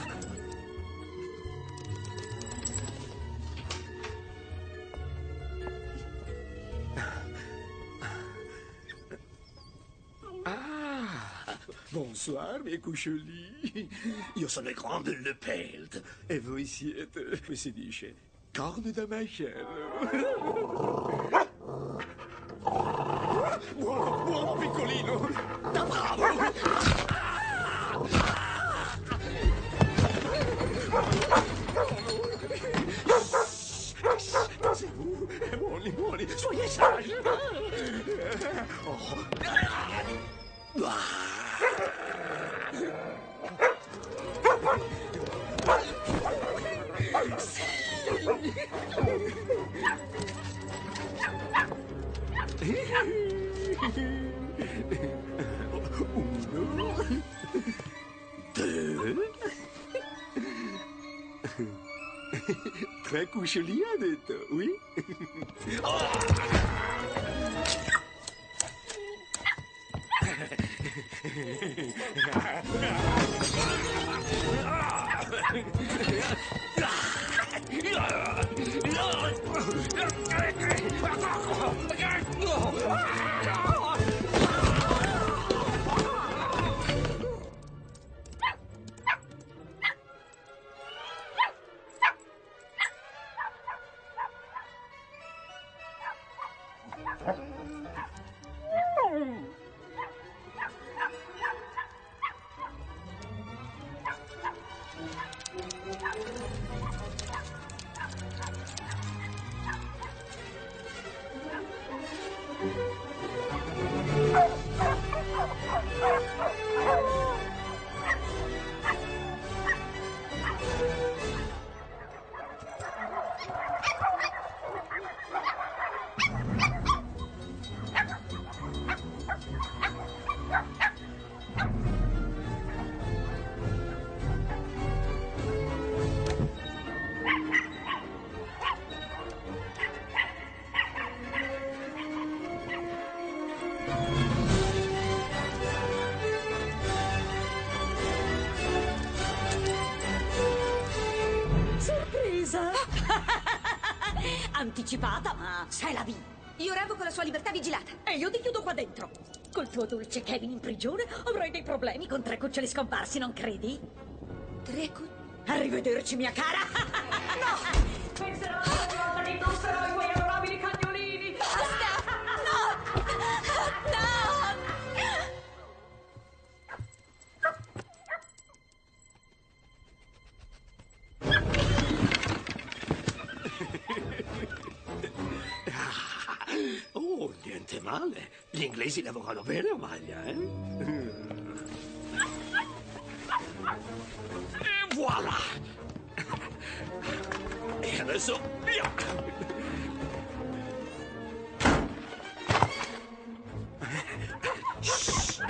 Ah, bonsoir, miei cuccioli. Io sono il grande Lepelt e voi siete, come si dice, corne da mascello. Buono, buono piccolino. Da bravo. Buoni, buoni, soyez sage. Oh. Uno, due, tre cucciolini ha detto, oui? Sorpresa! Anticipata, ma sei la via. Io revoco la sua libertà vigilata. E io ti chiudo qua dentro. Col tuo dolce Kevin in prigione avrai dei problemi con tre cuccioli scomparsi, non credi? Tre cuccioli? Arrivederci, mia cara! No! Penserò una volta che indosserò i tuoi adorabili cagnolini! Basta! No! No! Oh, niente male. Gli inglesi lavorano bene a maglia, eh? E voilà! E adesso, via! Shh.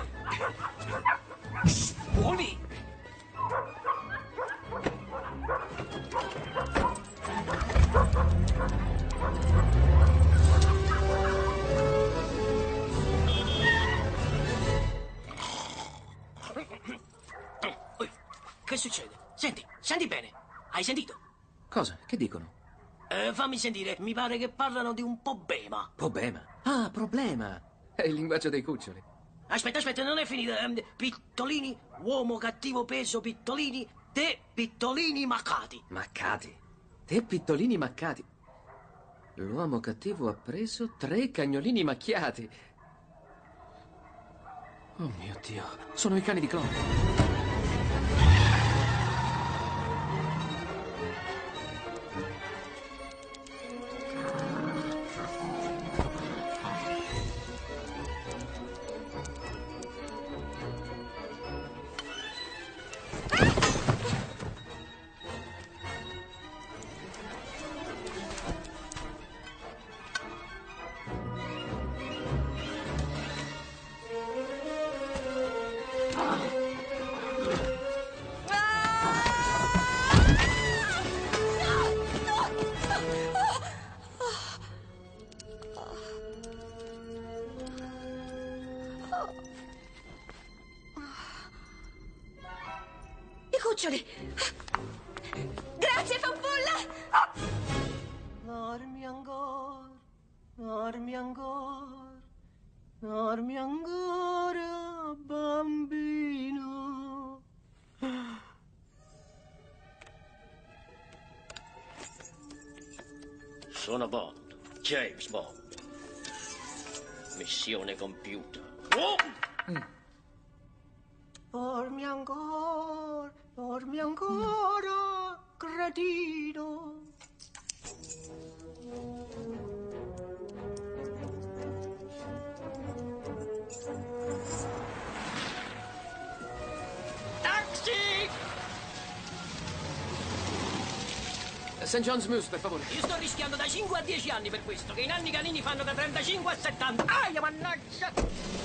Shh, buoni! Che succede? Senti, senti bene. Hai sentito? Cosa? Che dicono? Eh, fammi sentire. Mi pare che parlano di un problema. Problema? Ah, problema. È il linguaggio dei cuccioli. Aspetta, aspetta, non è finita. Ehm, Pittolini, uomo cattivo peso, Pittolini, te Pittolini maccati. Maccati? Te pittolini maccati. L'uomo cattivo ha preso tre cagnolini macchiati. Oh mio Dio, sono i cani di Chloe. Cuccioli! Grazie, fanfulla! Dormi ancora, dormi ancora, dormi ancora, bambino. Sono Bond, James Bond. Missione compiuta. Oh! Mm. Dormi ancora, dormi ancora, cretino. Taxi! Saint John's Mews, per favore. Io sto rischiando da cinque a dieci anni per questo, che i nanni canini fanno da trentacinque a settanta. Aia, mannaggia!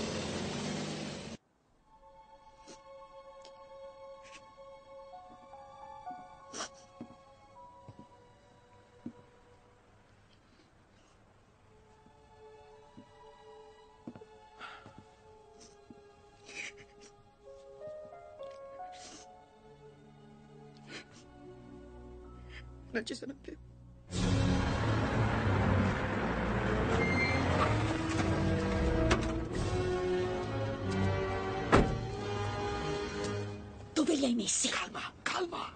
Non ci sono più. Dove li hai messi? Calma, calma.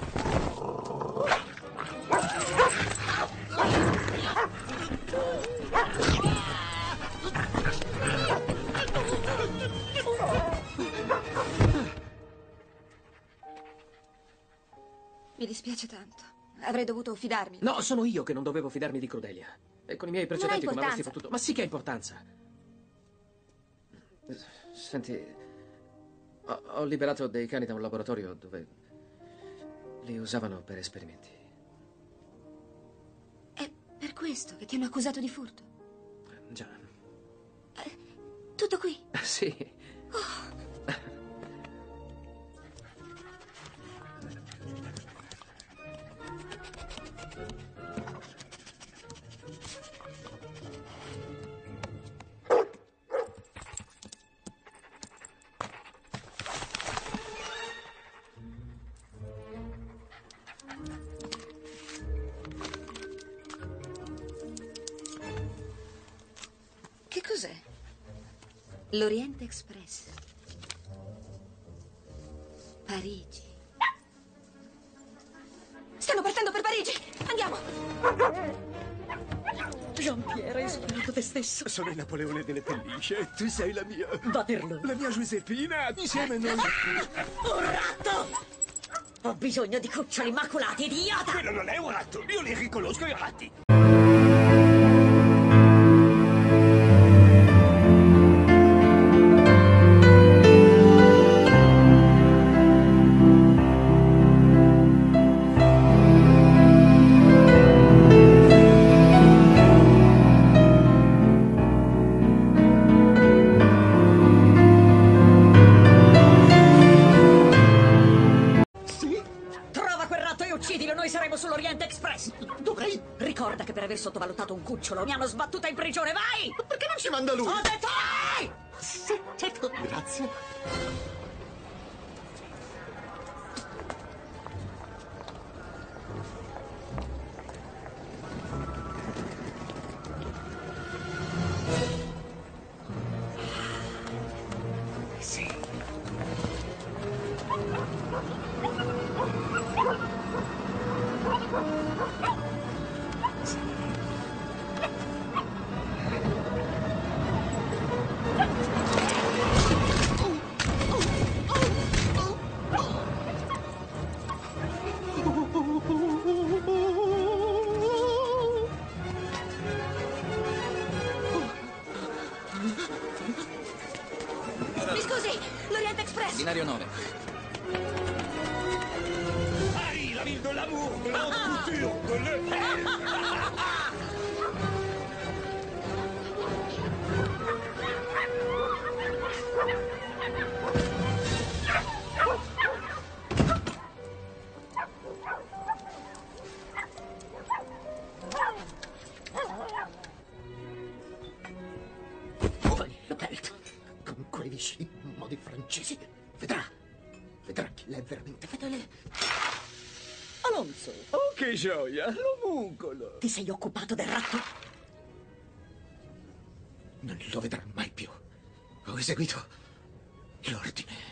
Mi dispiace tanto. Avrei dovuto fidarmi. No, sono io che non dovevo fidarmi di Crudelia. E con i miei precedenti come avresti importanza. potuto... Ma sì che ha importanza. Senti, ho, ho liberato dei cani da un laboratorio dove li usavano per esperimenti. È per questo che ti hanno accusato di furto. Già. Tutto qui? Sì. Oh. Che cos'è? L'Orient Express. Parigi. Stanno partendo per Parigi! Andiamo! Jean-Pierre, hai sparato te stesso. Sono il Napoleone delle pellicce e tu sei la mia... Waterloo. La mia Giuseppina, insieme noi... Un ratto! Ho bisogno di cuccioli immacolati, idiota! Quello non è un ratto, io li riconosco i ratti. Sull'Orient Express. Dovrei? Ricorda che per aver sottovalutato un cucciolo mi hanno sbattuta in prigione, vai! Perché non ci manda lui? Ho detto vai! Sì, certo, grazie. Mi scusi, l'Orient Express. Binario nove. Paris, la ville de l'amour, de la haute couture, de l'E. Con quei modi francesi. Vedrà. Vedrà che lei è veramente fedele. Alonso. Oh, che gioia, l'omuncolo. Ti sei occupato del ratto? Non lo vedrà mai più. Ho eseguito l'ordine.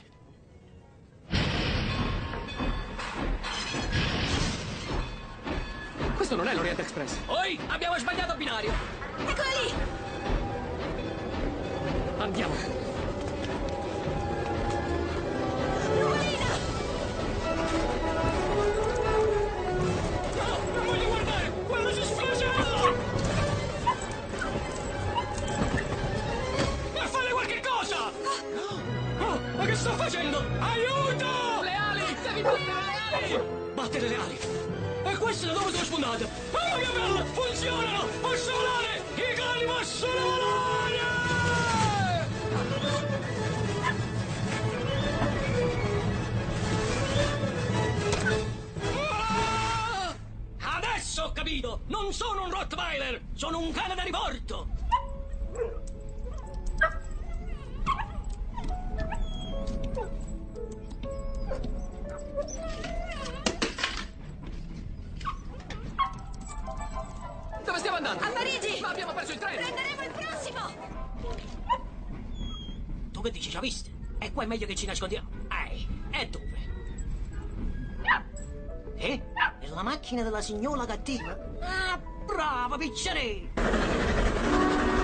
Questo Questo non è l'Orient Express. Poi abbiamo sbagliato binario. Eccola lì! Andiamo. Nuvolina! No, non voglio guardare! Quella si sflagella! Ma fare qualche cosa! Oh, ma che sto facendo? Aiuto! Le ali! Devi battere le ali! Battere le ali! E queste da dove sono spuntate? Oh, che bello! Funzionano! Posso volare! I cani possono volare! Ah! Adesso ho capito! Non sono un Rottweiler! Sono un cane da riporto! Dove stiamo andando? A Parigi! Ma abbiamo perso il treno! Prenderemo il prossimo! Tu che dici, ci ha viste? E qua è meglio che ci nascondiamo. Ehi, e dove? Eh? È la macchina della signora cattiva? Ah, brava, picciarello!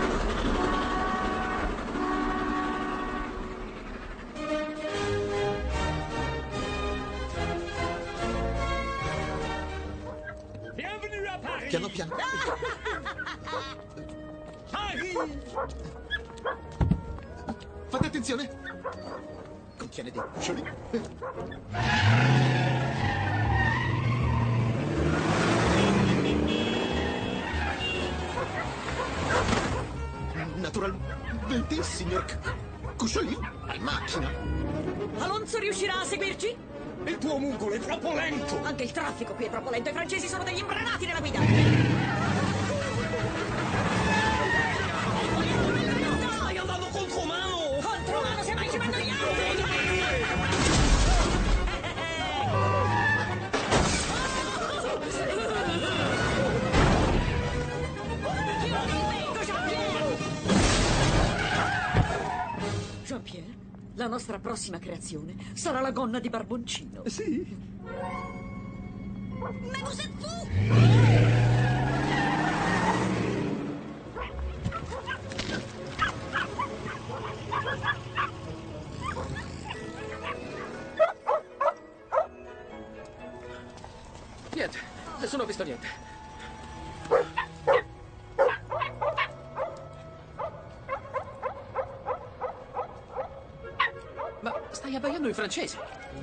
Piano piano. Fate attenzione. Contiene dei cuccioli. Naturalmente, signor C- Cusciolino, in macchina. Alonso riuscirà a seguirci? Il tuo omugolo è troppo lento! Anche il traffico qui è troppo lento. I francesi sono degli imbranati nella guida. Stai andando contro mano! Contro mano, se mai ci vanno gli altri! Jean-Pierre, la nostra prossima creazione sarà la gonna di Barboncino. Sì. Ma cosa fu? Niente, nessuno ha visto niente. Ma stai abbaiando in francese.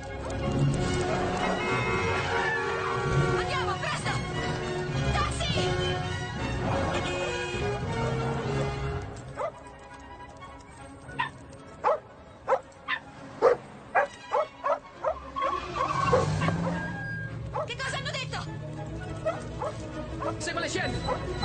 Andiamo, presto! Taxi! Che cosa hanno detto? Segua le scene!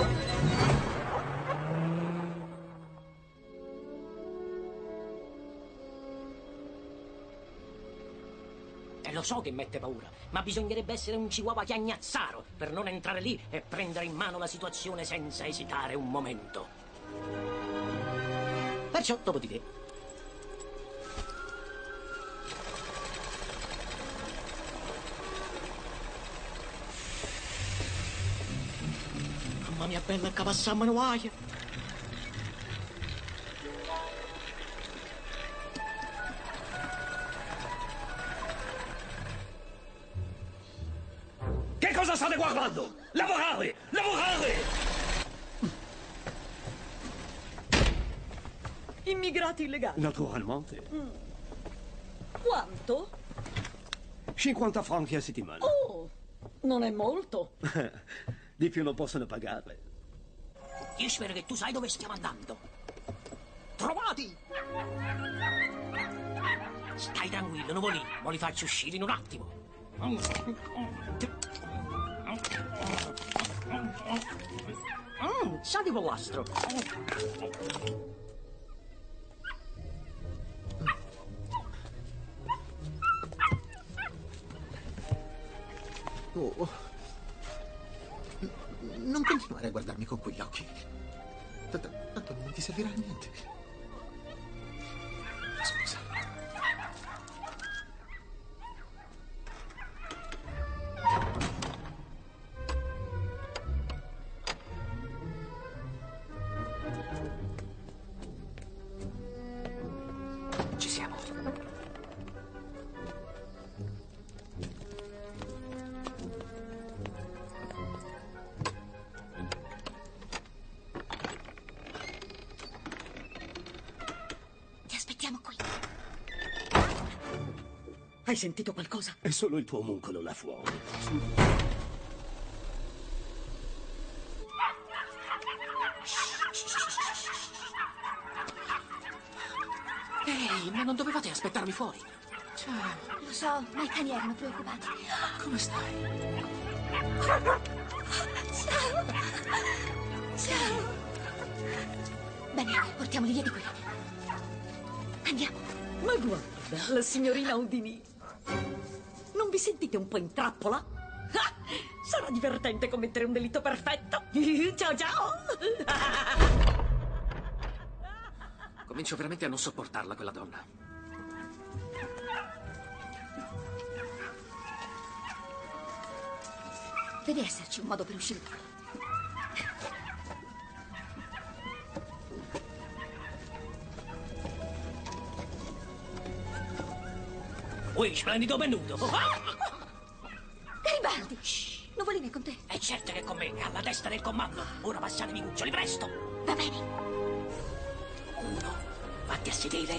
E lo so che mette paura, ma bisognerebbe essere un chihuahua chiagnazzaro per non entrare lì e prendere in mano la situazione senza esitare un momento. Perciò, dopo di te. Mamma mia bella, che passammo nuaia. Che cosa state guardando? Lavorare! Lavorare! Immigrati illegali. Naturalmente. Mm. Quanto? cinquanta franchi a settimana. Oh, non è molto. Di più non possono pagare. Io spero che tu sai dove stiamo andando. Trovati! Stai tranquillo, non lì, ma li faccio uscire in un attimo. Mm, sa di pollastro. Oh. Non continuare a guardarmi con quegli occhi. T- t- Tanto non ti servirà a niente. Scusa. Hai sentito qualcosa? È solo il tuo omuncolo là fuori. Ehi, ma non dovevate aspettarmi fuori? Cioè, lo so, ma i cani erano preoccupati. Come stai? Ciao. Ciao. Bene, portiamoli via di qui. Andiamo. Ma guarda, la signorina Houdini. Non vi sentite un po' in trappola? Ah, sarà divertente commettere un delitto perfetto. Ciao ciao. Comincio veramente a non sopportarla, quella donna. Deve esserci un modo per uscire. Ui, splendido venuto. Garibaldi! Shh, Nuvolina è con te. È certo che è con me, è alla testa del comando. Ora passatemi i cuccioli, presto. Va bene. Uno, fatti a sedere.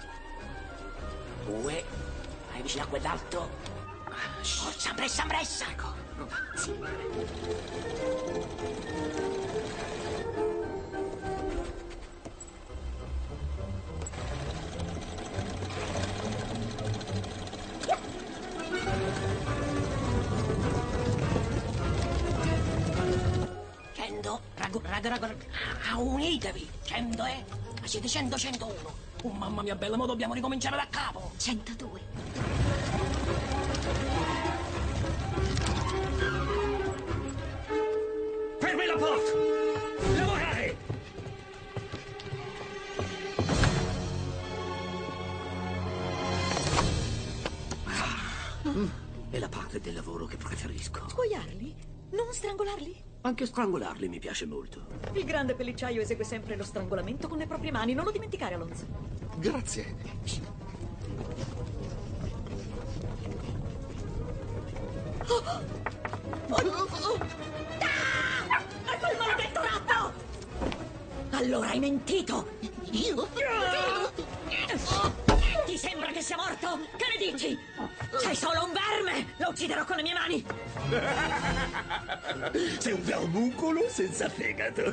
Due, vai vicino a quell'altro. Forza, pressa, pressa. Ecco, pronta. Sì. cento, ragu, ragu, ragu, ah, unitevi, cento, eh? Ma siete cento, centouno. Oh, mamma mia bella, ma dobbiamo ricominciare da capo. centodue. Fermi la porta! Lavorare! È la parte del lavoro che preferisco. Scuoiarli? Non strangolarli? Anche strangolarli mi piace molto. Il grande pellicciaio esegue sempre lo strangolamento con le proprie mani. Non lo dimenticare, Alonso. Grazie. Oh! Oh, oh. Ah! È quel maledetto ratto! Allora hai mentito! Io? Ti sembra che sia morto? Che ne dici? Sei solo un verme! Lo ucciderò con le mie mani! Sei un vermuncolo senza fegato.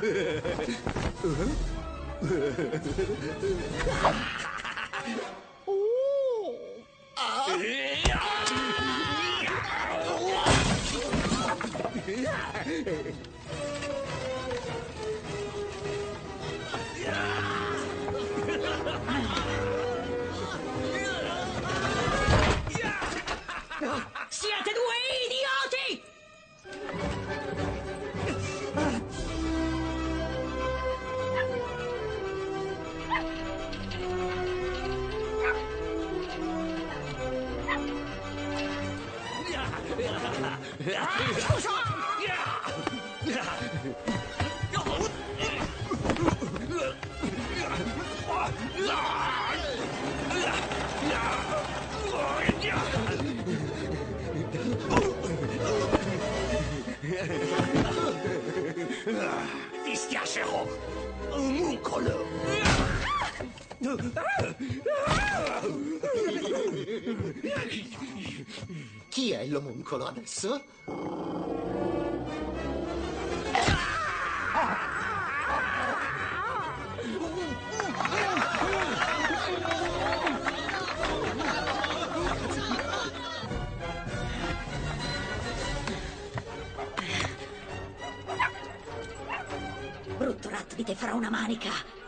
Siete due idioti! Ti schiaccerò! Omuncolo! Chi è l'omuncolo adesso? Brutto ratto di te farà una manica!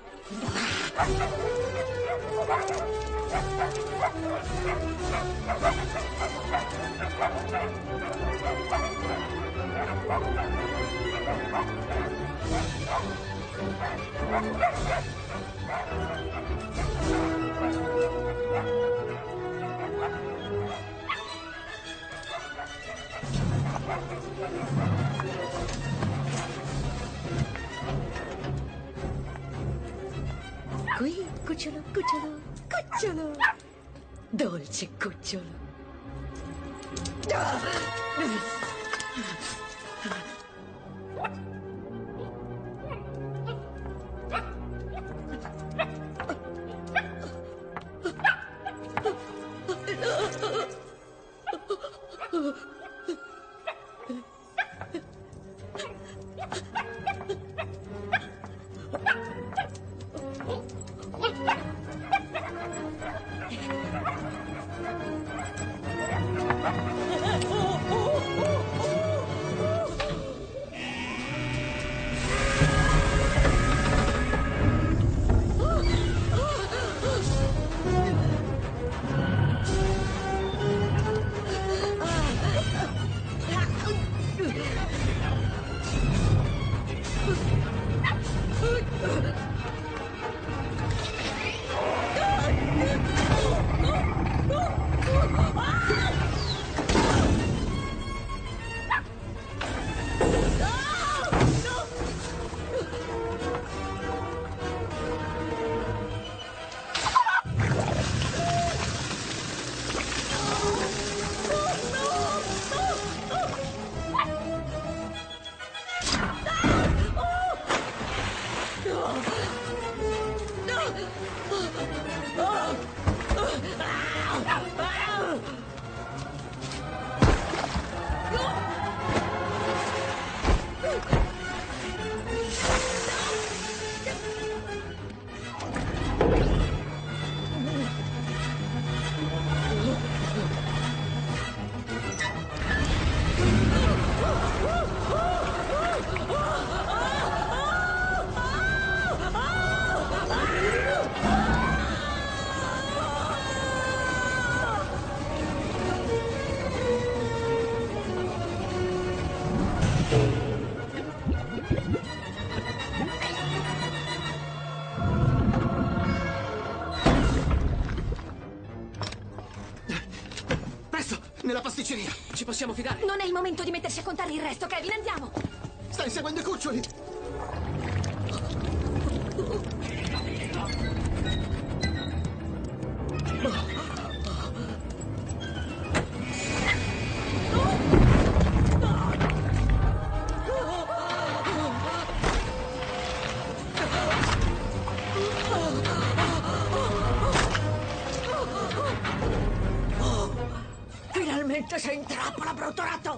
Qui, cucciolo, cucciolo, cucciolo! Dolce cucciolo! nella pasticceria. Ci possiamo fidare? Non è il momento di mettersi a contare il resto, Kevin, andiamo! Stai inseguendo i cuccioli! Finalmente sei in trappola, brutto ratto!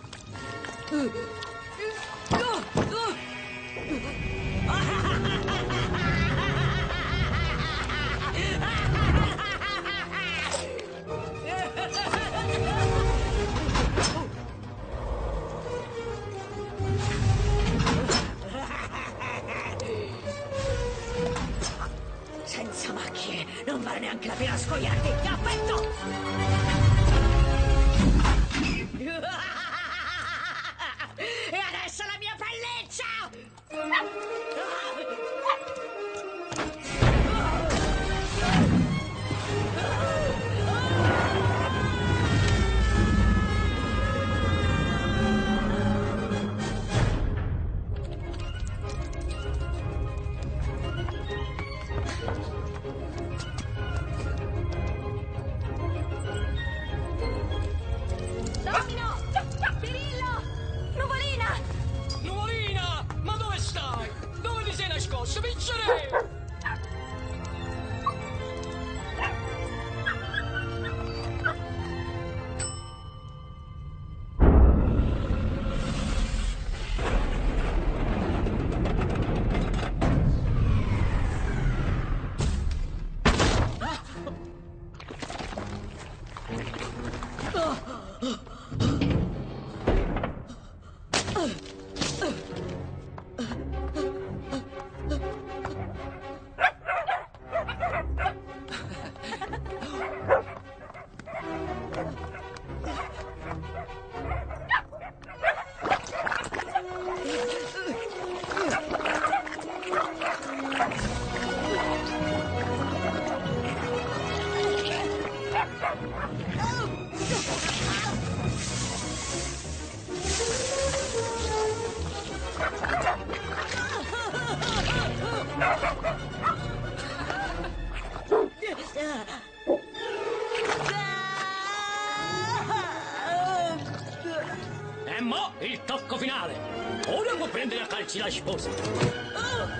Senza macchie, non vale neanche la pena scoiarti! Ti affetto! E adesso la mia pelliccia! Domino! Pirillo! Nuvolina! Nuvolina! Ma dove stai? Dove ti sei nascosto, piccere? E mo' il tocco finale. Ora può prendere a calci la sposa.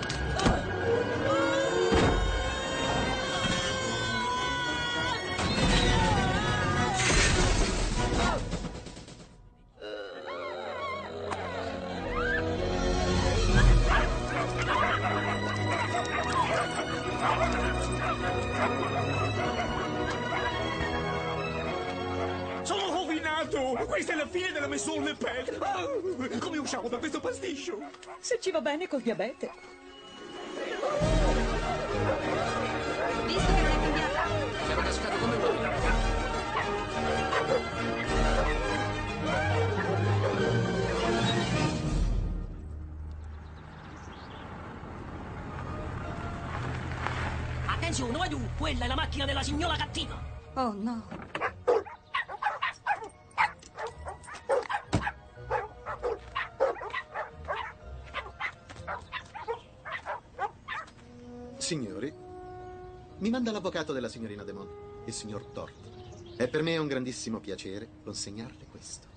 Sono rovinato! Questa è la fine della Maison Le Pen! Ah, come usciamo da questo pasticcio? Se ci va bene col diabete. Visto che non è cambiata. Ero cascato come voi. Attenzione, vai tu! Quella è la macchina della signora cattiva! Oh no. Signori, mi manda l'avvocato della signorina Demon, il signor Tort. E per me è un grandissimo piacere consegnarle questo.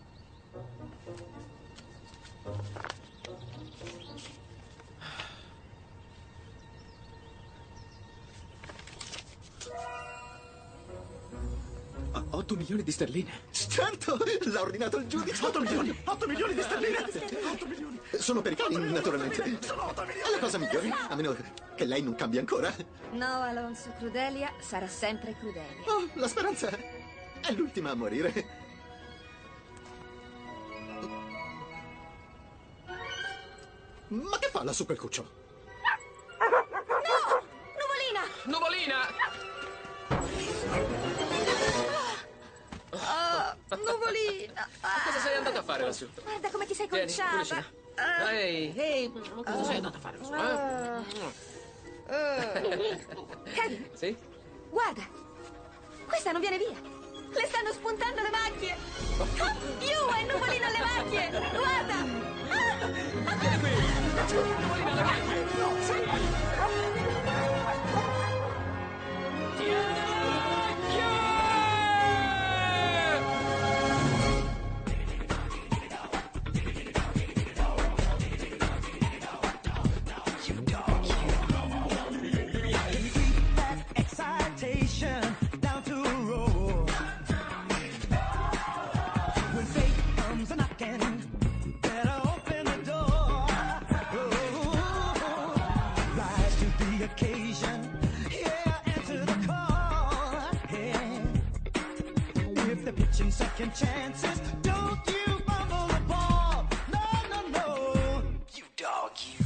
otto milioni di sterline? Certo, l'ha ordinato il giudice. otto milioni, otto milioni di sterline. otto milioni. Sono per i cani, naturalmente. Sono otto milioni. È la cosa migliore, a meno che lei non cambia ancora. No, Alonso, Crudelia sarà sempre Crudelia. Oh, la speranza è l'ultima a morire. Ma che fa lassù quel cuccio? No! Nuvolina! Nuvolina! Oh, Nuvolina! Ma cosa sei andata a fare lassù? Guarda come ti sei Vieni, conciata. vicino. Ehi, ehi, ma cosa sei andata a fare lassù? Eh? Kevin, Sì? guarda! Questa non viene via! Le stanno spuntando le macchie! Oh, pitching second chances. Don't you fumble the ball. No, no, no. You dog, you.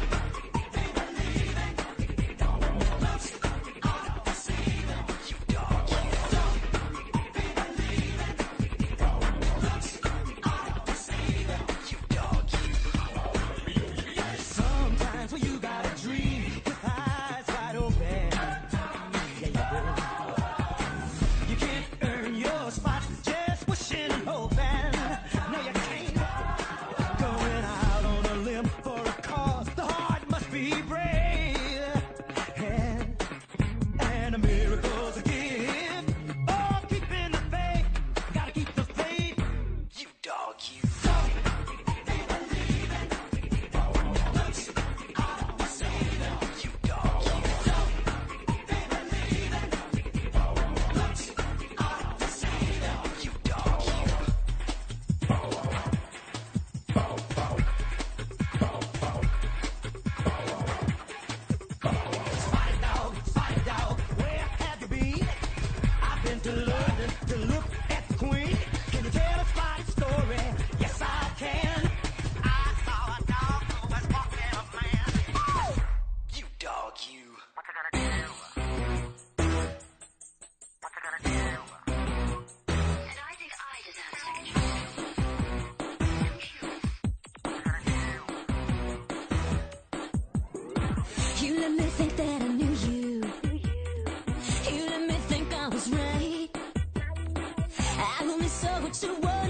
Sometimes when you got a dream with eyes wide open, yeah, you do. You can't earn your spot just wishing and hoping. No, you can't. Going out on a limb for a cause, the heart must be brave. And, and a miracle's a gift. Oh, keeping the faith, gotta keep the faith. You dog, you. To London to look at the Queen. Can you tell a spotty story? Yes, I can. I saw a dog who was walking a man. Oh! You dog, you. What you gonna do? What you gonna do? And I think I deserve to You let me think that I knew you. You let me think I was right. I only saw what you wanted.